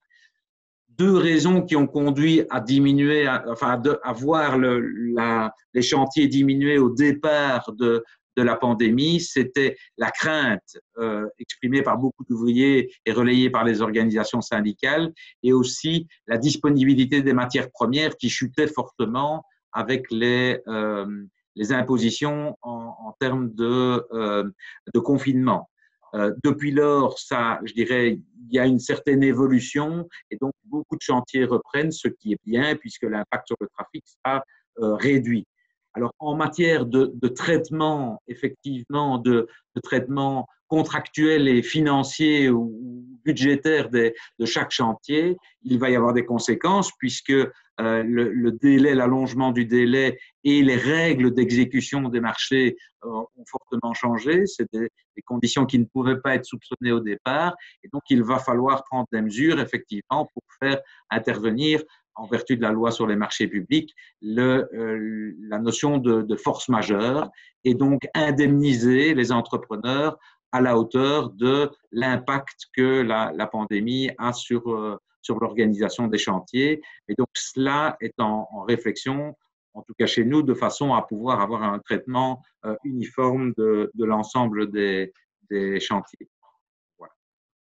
Deux raisons qui ont conduit à diminuer, à, enfin à, à voir le, la, les chantiers diminuer au départ de, de la pandémie, c'était la crainte euh, exprimée par beaucoup d'ouvriers et relayée par les organisations syndicales, et aussi la disponibilité des matières premières qui chutait fortement avec les, euh, les impositions en, en termes de, euh, de confinement. Euh, depuis lors, ça, je dirais, il y a une certaine évolution et donc beaucoup de chantiers reprennent, ce qui est bien puisque l'impact sur le trafic sera euh, réduit. Alors, en matière de, de traitement, effectivement, de, de traitement contractuel et financier ou budgétaire de, de chaque chantier, il va y avoir des conséquences puisque euh, le, le délai, l'allongement du délai et les règles d'exécution des marchés euh, ont fortement changé. C'est des, des conditions qui ne pouvaient pas être soupçonnées au départ. Et donc, il va falloir prendre des mesures, effectivement, pour faire intervenir en vertu de la loi sur les marchés publics, le, euh, la notion de, de force majeure et donc indemniser les entrepreneurs à la hauteur de l'impact que la, la pandémie a sur, euh, sur l'organisation des chantiers. Et donc, cela est en, en réflexion, en tout cas chez nous, de façon à pouvoir avoir un traitement euh, uniforme de, de l'ensemble des, des chantiers. Voilà.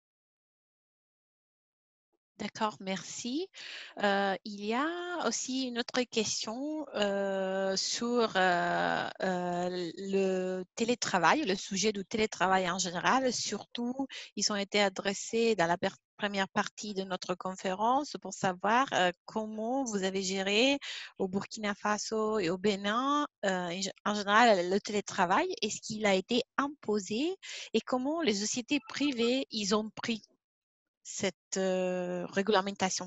D'accord, merci. Euh, il y a aussi une autre question euh, sur euh, euh, le télétravail, le sujet du télétravail en général. Surtout, ils ont été adressés dans la première partie de notre conférence pour savoir euh, comment vous avez géré au Burkina Faso et au Bénin, euh, en général, le télétravail. Est-ce qu'il a été imposé et comment les sociétés privées, ils ont pris cette euh, réglementation?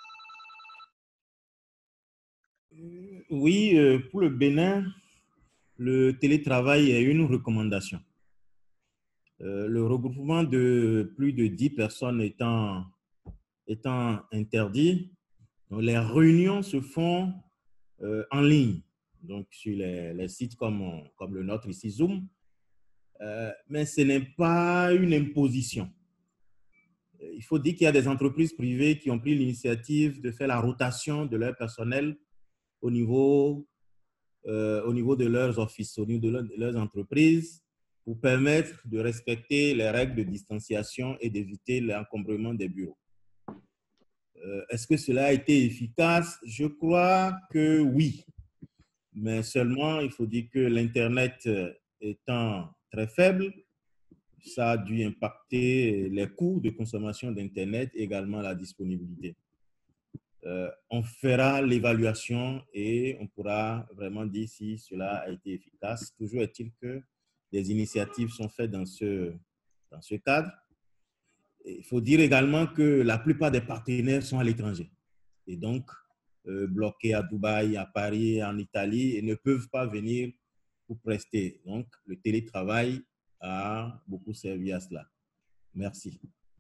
Oui, euh, pour le Bénin, le télétravail est une recommandation. Euh, le regroupement de plus de dix personnes étant, étant interdit, donc les réunions se font euh, en ligne, donc sur les, les sites comme, comme le nôtre ici, Zoom, euh, mais ce n'est pas une imposition. Il faut dire qu'il y a des entreprises privées qui ont pris l'initiative de faire la rotation de leur personnel au niveau, euh, au niveau de leurs offices, au niveau de, leur, de leurs entreprises, pour permettre de respecter les règles de distanciation et d'éviter l'encombrement des bureaux. Euh, Est-ce que cela a été efficace? Je crois que oui, mais seulement il faut dire que l'Internet étant très faible, ça a dû impacter les coûts de consommation d'Internet et également la disponibilité. Euh, on fera l'évaluation et on pourra vraiment dire si cela a été efficace. Toujours est-il que des initiatives sont faites dans ce, dans ce cadre. Et il faut dire également que la plupart des partenaires sont à l'étranger et donc euh, bloqués à Dubaï, à Paris, en Italie et ne peuvent pas venir pour prester. Donc, le télétravail a beaucoup servi à cela. Merci.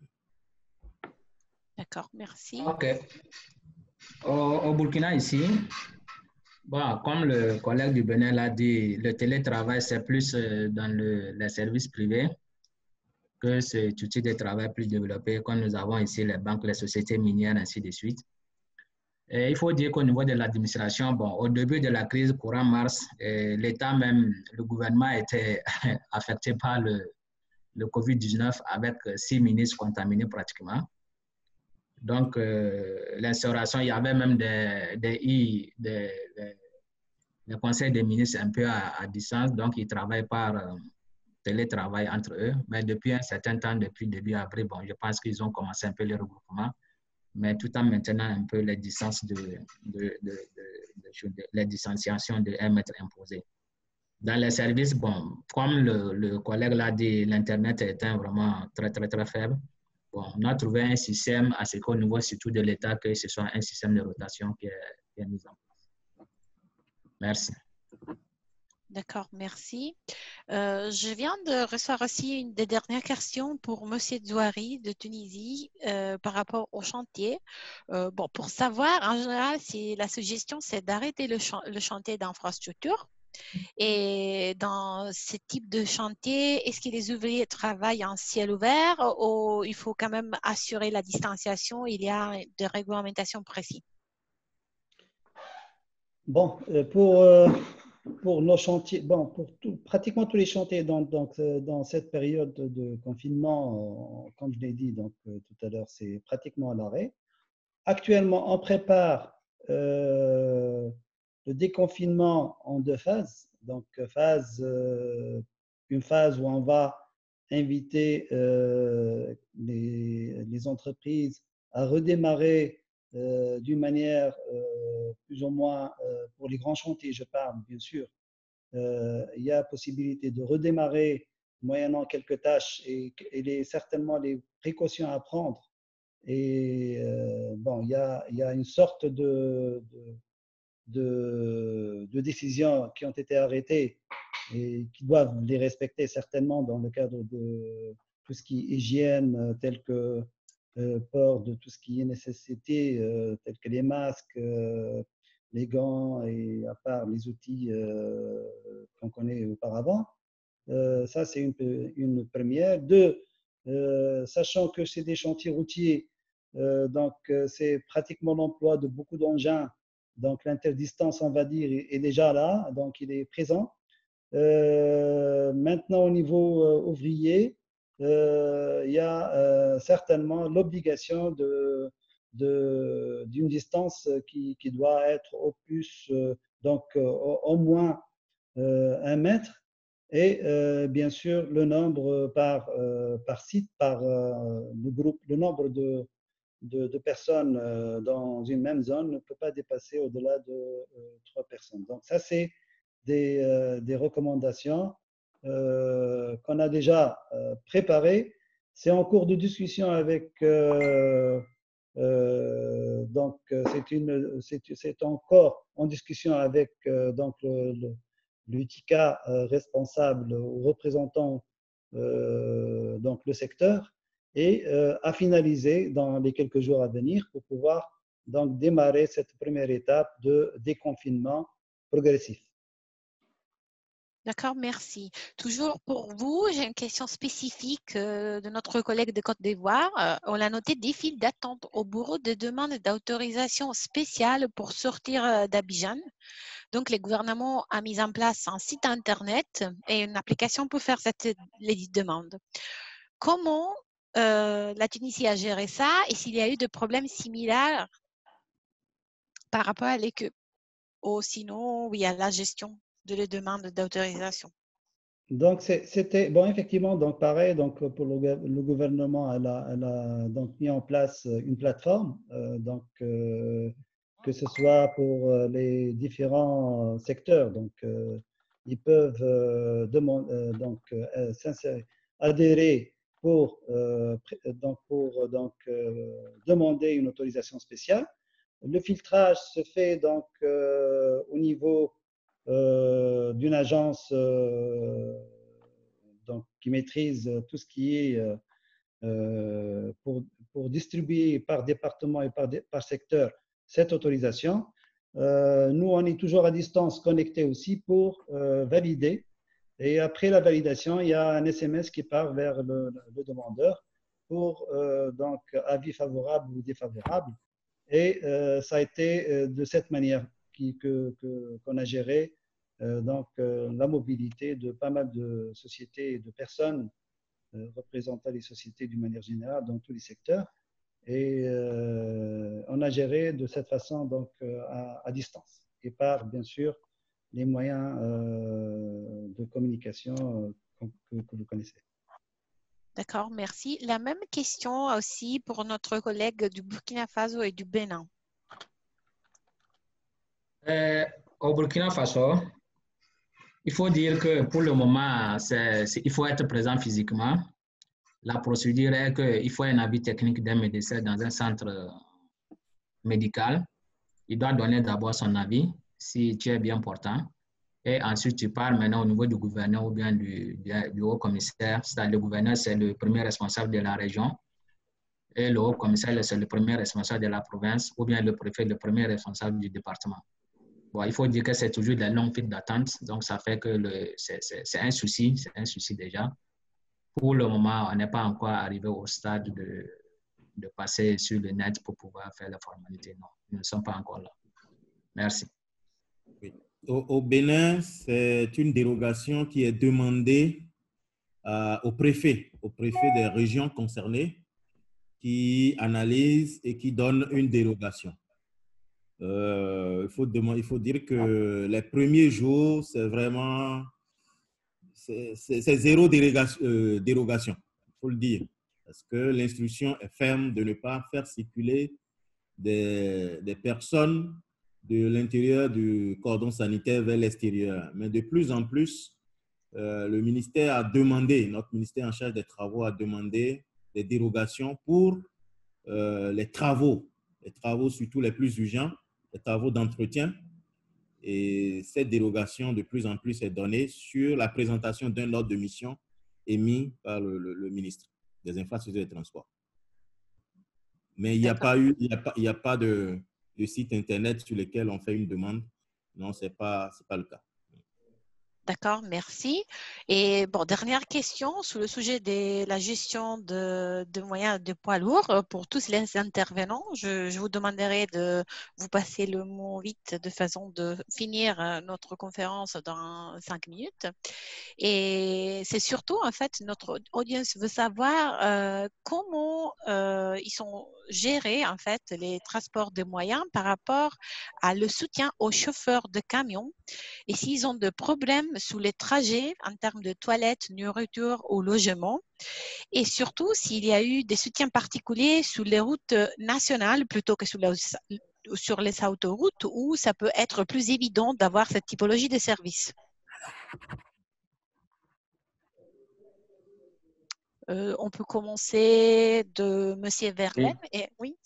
D'accord, merci. OK. Au, au Burkina, ici, bon, comme le collègue du Bénin l'a dit, le télétravail, c'est plus dans le, les services privés que cet outil de travail plus développé, comme nous avons ici les banques, les sociétés minières, ainsi de suite. Et il faut dire qu'au niveau de l'administration, bon, au début de la crise courant mars, l'État même, le gouvernement était affecté par le, le COVID dix-neuf avec six ministres contaminés pratiquement. Donc, euh, l'instauration, il y avait même des, des, des, des, des conseils des ministres un peu à, à distance, donc ils travaillent par euh, télétravail entre eux. Mais depuis un certain temps, depuis début avril, bon, je pense qu'ils ont commencé un peu le regroupement, mais tout en maintenant un peu les distances de, de, de, de, de, de les distanciations de un mètre imposées. Dans les services, bon, comme le, le collègue l'a dit, l'Internet est un vraiment très, très, très faible. Bon, on a trouvé un système à ce qu'au niveau surtout de l'État, que ce soit un système de rotation qui est, qui est mis en place. Merci. D'accord, merci. Euh, je viens de recevoir aussi une des dernières questions pour M. Zouari de Tunisie euh, par rapport au chantier. Euh, bon, pour savoir, en général, si la suggestion, c'est d'arrêter le, ch le chantier d'infrastructure. Et dans ce type de chantier, est-ce que les ouvriers travaillent en ciel ouvert ou il faut quand même assurer la distanciation? Il y a des réglementations précises. Bon, pour, euh, pour nos chantiers, bon, pour tout, pratiquement tous les chantiers dans, donc, dans cette période de confinement, euh, comme je l'ai dit donc, euh, tout à l'heure, c'est pratiquement à l'arrêt. Actuellement, on prépare euh, le déconfinement en deux phases. Donc, phase, euh, une phase où on va inviter euh, les, les entreprises à redémarrer euh, d'une manière euh, plus ou moins, euh, pour les grands chantiers, je parle bien sûr, euh, il y a possibilité de redémarrer moyennant quelques tâches et, et les, certainement les précautions à prendre. Et euh, bon, il y a, il y a une sorte de, de De, de décisions qui ont été arrêtées et qui doivent les respecter certainement dans le cadre de tout ce qui est hygiène, tel que euh, port de tout ce qui est nécessité, euh, tels que les masques, euh, les gants et à part les outils euh, qu'on connaît auparavant. Euh, ça, c'est une, une première. Deux, euh, sachant que c'est des chantiers routiers, euh, donc euh, c'est pratiquement l'emploi de beaucoup d'engins. Donc l'interdistance, on va dire, est, est déjà là, donc il est présent. Euh, maintenant, au niveau euh, ouvrier, euh, il y a euh, certainement l'obligation de, de, d'une distance qui, qui doit être au plus, euh, donc euh, au, au moins euh, un mètre, et euh, bien sûr le nombre par, euh, par site, par euh, le groupe, le nombre de, de, de personnes euh, dans une même zone ne peut pas dépasser au-delà de euh, trois personnes. Donc ça, c'est des, euh, des recommandations euh, qu'on a déjà euh, préparées. C'est en cours de discussion avec euh, euh, donc c'est une c'est, c'est encore en discussion avec euh, donc le, le l'U T I C A euh, responsable ou représentant euh, donc le secteur, et euh, à finaliser dans les quelques jours à venir pour pouvoir donc démarrer cette première étape de déconfinement progressif. D'accord, merci. Toujours pour vous, j'ai une question spécifique euh, de notre collègue de Côte d'Ivoire. Euh, on a noté des files d'attente au bureau de demande d'autorisation spéciale pour sortir euh, d'Abidjan. Donc, le gouvernement a mis en place un site Internet et une application pour faire cette les demandes. Comment euh, la Tunisie a géré ça et s'il y a eu des problèmes similaires par rapport à l'équipe ou sinon, oui, à la gestion de les demandes d'autorisation? Donc, c'était, bon, effectivement, donc pareil, donc pour le, le gouvernement, elle a, elle a donc mis en place une plateforme, euh, donc euh, que ce soit pour les différents secteurs, donc euh, ils peuvent euh, demander, euh, donc euh, s'insérer, adhérer pour, euh, donc, pour donc, euh, demander une autorisation spéciale. Le filtrage se fait donc euh, au niveau euh, d'une agence euh, donc, qui maîtrise tout ce qui est euh, pour, pour distribuer par département et par, par secteur cette autorisation. Euh, nous, on est toujours à distance connectés aussi pour euh, valider. Et après la validation, il y a un S M S qui part vers le, le demandeur pour euh, donc avis favorable ou défavorable. Et euh, ça a été euh, de cette manière qui, que, que, qu'on a géré euh, donc, euh, la mobilité de pas mal de sociétés et de personnes euh, représentant les sociétés d'une manière générale dans tous les secteurs. Et euh, on a géré de cette façon donc, euh, à, à distance et par, bien sûr, les moyens euh, de communication euh, que, que vous connaissez. D'accord, merci. La même question aussi pour notre collègue du Burkina Faso et du Bénin. Euh, au Burkina Faso, il faut dire que pour le moment, c'est, c'est, il faut être présent physiquement. La procédure est qu'il faut un avis technique d'un médecin dans un centre médical. Il doit donner d'abord son avis, si tu es bien portant. Et ensuite, tu pars maintenant au niveau du gouverneur ou bien du, du, du haut commissaire. C'est-à-dire le gouverneur, c'est le premier responsable de la région. Et le haut commissaire, c'est le premier responsable de la province, ou bien le préfet, le premier responsable du département. Bon, il faut dire que c'est toujours des longues files d'attente, donc ça fait que le, c'est, c'est, c'est un souci, c'est un souci déjà. Pour le moment, on n'est pas encore arrivé au stade de, de passer sur le net pour pouvoir faire la formalité. Non, nous ne sommes pas encore là. Merci. Oui. Au, au Bénin, c'est une dérogation qui est demandée euh, au préfet, au préfet des régions concernées, qui analyse et qui donne une dérogation. Euh, il, faut demander, il faut dire que les premiers jours, c'est vraiment c'est, c'est, c'est zéro dérogation, euh, dérogation, il faut le dire, parce que l'instruction est ferme de ne pas faire circuler des, des personnes de l'intérieur du cordon sanitaire vers l'extérieur. Mais de plus en plus, euh, le ministère a demandé, notre ministère en charge des travaux a demandé des dérogations pour euh, les travaux, les travaux surtout les plus urgents, les travaux d'entretien. Et cette dérogation de plus en plus est donnée sur la présentation d'un ordre de mission émis par le, le, le ministre des Infrastructures et des Transports. Mais il n'y a pas eu, il y a pas, il y a pas de, de site internet sur lequel on fait une demande. Non, ce n'est pas, c'est pas le cas. D'accord, merci. Et bon, dernière question sur le sujet de la gestion de, de moyens de poids lourds. Pour tous les intervenants, je, je vous demanderai de vous passer le mot vite de façon de finir notre conférence dans cinq minutes. Et c'est surtout, en fait, notre audience veut savoir euh, comment euh, ils sont gérés, en fait, les transports de moyens par rapport à le soutien aux chauffeurs de camions et s'ils ont des problèmes sous les trajets en termes de toilettes, nourriture ou logement. Et surtout, s'il y a eu des soutiens particuliers sur les routes nationales plutôt que sur les, sur les autoroutes où ça peut être plus évident d'avoir cette typologie de services. Euh, on peut commencer de Monsieur Verlaine. Oui. Et, oui.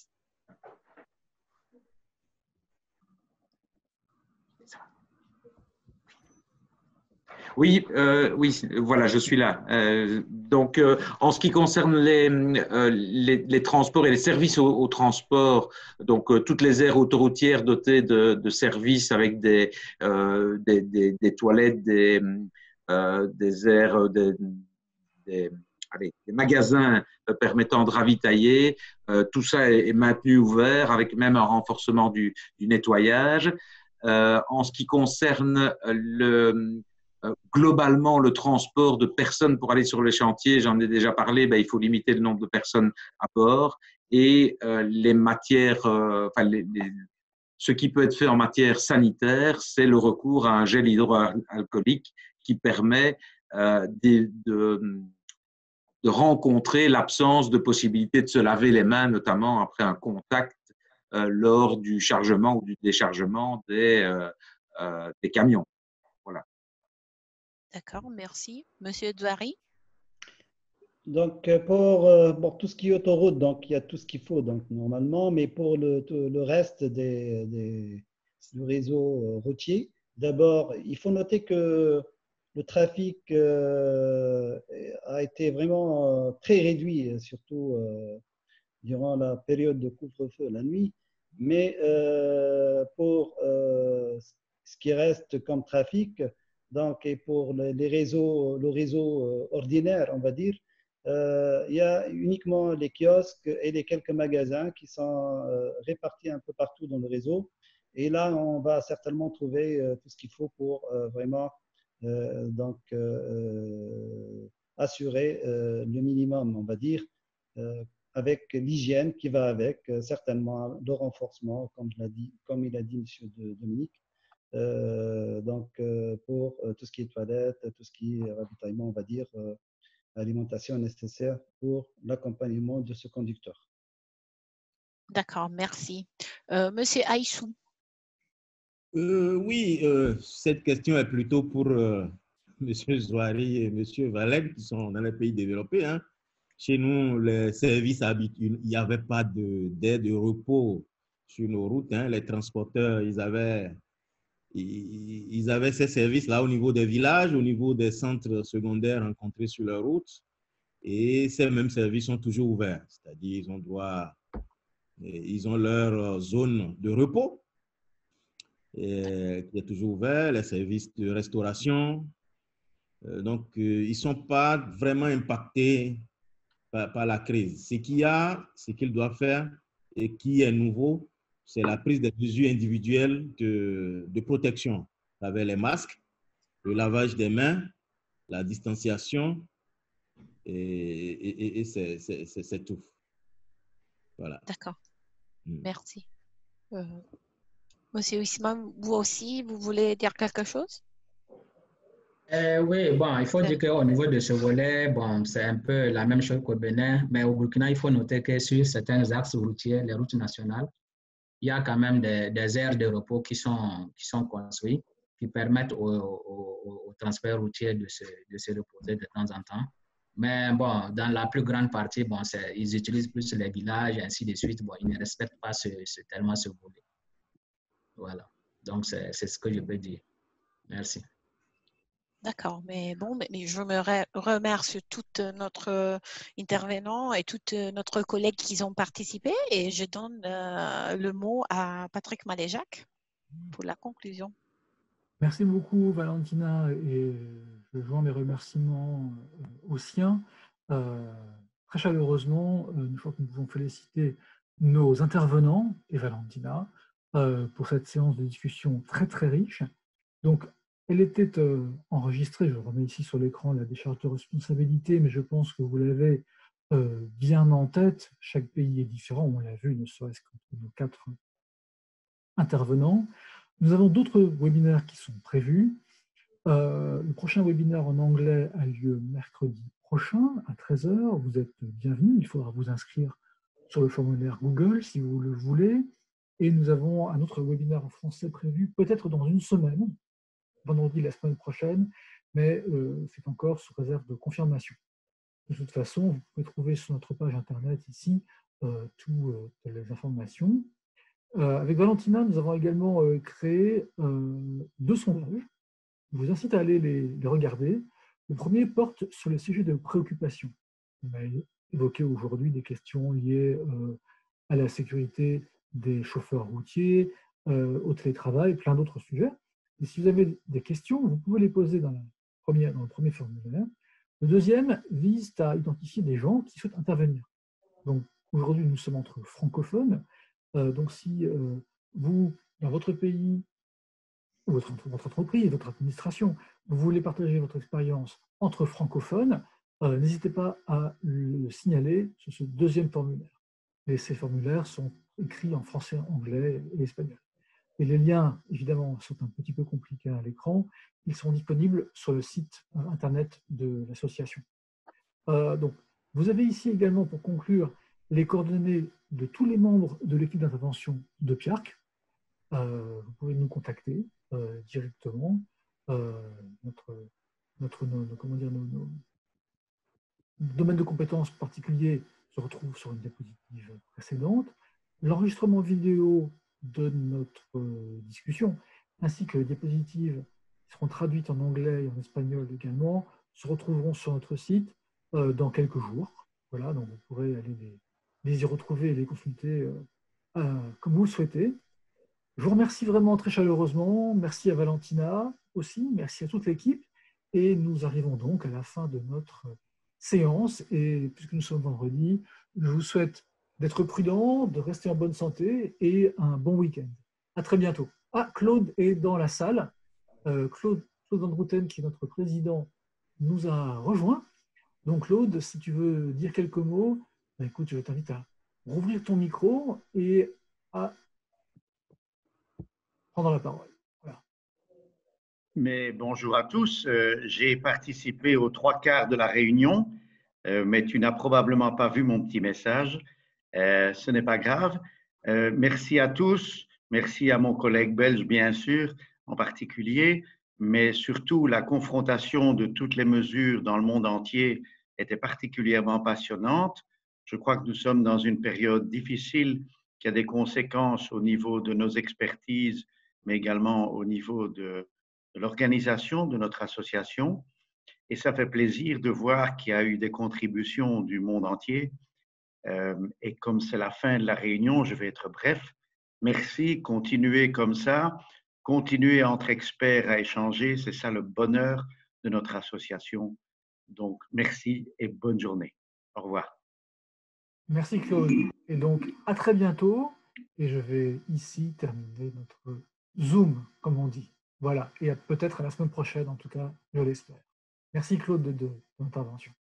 Oui, euh, oui, voilà, je suis là. Euh, donc, euh, en ce qui concerne les, euh, les, les transports et les services au, au transport, donc euh, toutes les aires autoroutières dotées de, de services avec des, euh, des, des, des toilettes, des, euh, des aires, des, des, allez, des magasins permettant de ravitailler, euh, tout ça est, est maintenu ouvert avec même un renforcement du, du nettoyage. Euh, en ce qui concerne le globalement, le transport de personnes pour aller sur les chantiers, j'en ai déjà parlé, ben, il faut limiter le nombre de personnes à bord et euh, les matières, euh, enfin, les, les, ce qui peut être fait en matière sanitaire, c'est le recours à un gel hydroalcoolique qui permet euh, de, de, de rencontrer l'absence de possibilité de se laver les mains, notamment après un contact euh, lors du chargement ou du déchargement des, euh, euh, des camions. Voilà. D'accord, merci. Monsieur Douari. Donc, pour, euh, pour tout ce qui est autoroute, donc il y a tout ce qu'il faut donc, normalement, mais pour le, le reste des, des, du réseau routier, d'abord, il faut noter que le trafic euh, a été vraiment euh, très réduit, surtout euh, durant la période de couvre-feu, la nuit. Mais euh, pour euh, ce qui reste comme trafic, donc, et pour les réseaux, le réseau ordinaire, on va dire, euh, il y a uniquement les kiosques et les quelques magasins qui sont euh, répartis un peu partout dans le réseau. Et là, on va certainement trouver euh, tout ce qu'il faut pour euh, vraiment euh, donc, euh, assurer euh, le minimum, on va dire, euh, avec l'hygiène qui va avec, euh, certainement le renforcement, comme, je l'ai dit, comme il a dit M. Dominique. Euh, donc, euh, pour euh, tout ce qui est toilette, tout ce qui est ravitaillement, on va dire, euh, alimentation nécessaire pour l'accompagnement de ce conducteur. D'accord, merci. Euh, Monsieur Aïssou. Euh, oui, euh, cette question est plutôt pour euh, M. Zouari et M. Valek qui sont dans les pays développés. Hein. Chez nous, les services habituels, il n'y avait pas d'aide de, de repos sur nos routes. Hein. Les transporteurs, ils avaient, ils, ils avaient ces services-là au niveau des villages, au niveau des centres secondaires rencontrés sur leur route. Et ces mêmes services sont toujours ouverts. C'est-à-dire, ils ont droit, ils ont leur zone de repos qui est toujours ouvert, les services de restauration. Euh, donc, euh, ils ne sont pas vraiment impactés par, par la crise. Ce qu'il y a, ce qu'ils doivent faire et qui est nouveau, c'est la prise des mesures individuelles de, de protection avec les masques, le lavage des mains, la distanciation et, et, et c'est tout. Voilà. D'accord. Mmh. Merci. Euh, Monsieur Ousmane, vous aussi, vous voulez dire quelque chose? Euh, oui, bon, il faut dire qu'au niveau de ce volet, bon, c'est un peu la même chose qu'au Bénin, mais au Burkina, il faut noter que sur certains axes routiers, les routes nationales, il y a quand même des, des aires de repos qui sont, qui sont construites, qui permettent au, au, au transport routier de se, de se reposer de temps en temps. Mais bon, dans la plus grande partie, bon, ils utilisent plus les villages et ainsi de suite. Bon, ils ne respectent pas ce, ce, tellement ce volet. Voilà. Donc, c'est ce que je peux dire. Merci. D'accord, mais bon, mais, mais je me re- remercie tout notre intervenant et tous notre collègues qui ont participé et je donne euh, le mot à Patrick Maléjac pour la conclusion. Merci beaucoup, Valentina, et je joins mes remerciements aux siens. Euh, très chaleureusement, une fois que nous pouvons féliciter nos intervenants et Valentina euh, pour cette séance de discussion très très riche. Donc, elle était euh, enregistrée, je remets ici sur l'écran la décharge de responsabilité, mais je pense que vous l'avez euh, bien en tête. Chaque pays est différent, on l'a vu, ne serait-ce qu'entre nos quatre intervenants. Nous avons d'autres webinaires qui sont prévus. Euh, le prochain webinaire en anglais a lieu mercredi prochain à treize heures. Vous êtes bienvenus. Il faudra vous inscrire sur le formulaire Google si vous le voulez. Et nous avons un autre webinaire en français prévu peut-être dans une semaine, vendredi la semaine prochaine, mais euh, c'est encore sous réserve de confirmation. De toute façon, vous pouvez trouver sur notre page internet ici euh, toutes euh, les informations. Euh, avec Valentina, nous avons également euh, créé euh, deux sondages. Je vous incite à aller les, les regarder. Le premier porte sur les sujets de préoccupation. On a évoqué aujourd'hui des questions liées euh, à la sécurité des chauffeurs routiers, euh, au télétravail, plein d'autres sujets. Et si vous avez des questions, vous pouvez les poser dans, la première, dans le premier formulaire. Le deuxième vise à identifier des gens qui souhaitent intervenir. Donc aujourd'hui, nous sommes entre francophones. Euh, donc si euh, vous, dans votre pays, votre, votre entreprise, votre administration, vous voulez partager votre expérience entre francophones, euh, n'hésitez pas à le signaler sur ce deuxième formulaire. Et ces formulaires sont écrits en français, anglais et espagnol. Et les liens, évidemment, sont un petit peu compliqués à l'écran. Ils sont disponibles sur le site internet de l'association. Euh, donc, vous avez ici également, pour conclure, les coordonnées de tous les membres de l'équipe d'intervention de P I A R C. Euh, vous pouvez nous contacter euh, directement. Euh, notre, notre nos, nos, comment dire, nos, nos domaines de compétences particuliers se retrouvent sur une diapositive précédente. L'enregistrement vidéo de notre euh, discussion, ainsi que les diapositives qui seront traduites en anglais et en espagnol également, se retrouveront sur notre site euh, dans quelques jours. Voilà, donc vous pourrez aller les, les y retrouver et les consulter euh, euh, comme vous le souhaitez. Je vous remercie vraiment très chaleureusement. Merci à Valentina aussi. Merci à toute l'équipe. Et nous arrivons donc à la fin de notre séance. Et puisque nous sommes vendredi, je vous souhaite d'être prudent, de rester en bonne santé et un bon week-end. À très bientôt. Ah, Claude est dans la salle. Euh, Claude, Claude Van Routen, qui est notre président, nous a rejoint. Donc Claude, si tu veux dire quelques mots, ben écoute, je t'invite à rouvrir ton micro et à prendre la parole. Voilà. Mais bonjour à tous. Euh, j'ai participé aux trois quarts de la réunion, euh, mais tu n'as probablement pas vu mon petit message. Euh, ce n'est pas grave. Euh, merci à tous. Merci à mon collègue belge, bien sûr, en particulier, mais surtout la confrontation de toutes les mesures dans le monde entier était particulièrement passionnante. Je crois que nous sommes dans une période difficile qui a des conséquences au niveau de nos expertises, mais également au niveau de, de l'organisation de notre association. Et ça fait plaisir de voir qu'il y a eu des contributions du monde entier. Euh, et comme c'est la fin de la réunion, je vais être bref. Merci, continuez comme ça, continuez entre experts à échanger, c'est ça le bonheur de notre association. Donc, merci et bonne journée. Au revoir. Merci Claude. Et donc, à très bientôt. Et je vais ici terminer notre Zoom, comme on dit. Voilà. Et peut-être à la semaine prochaine, en tout cas, je l'espère. Merci Claude de, de, de l'intervention.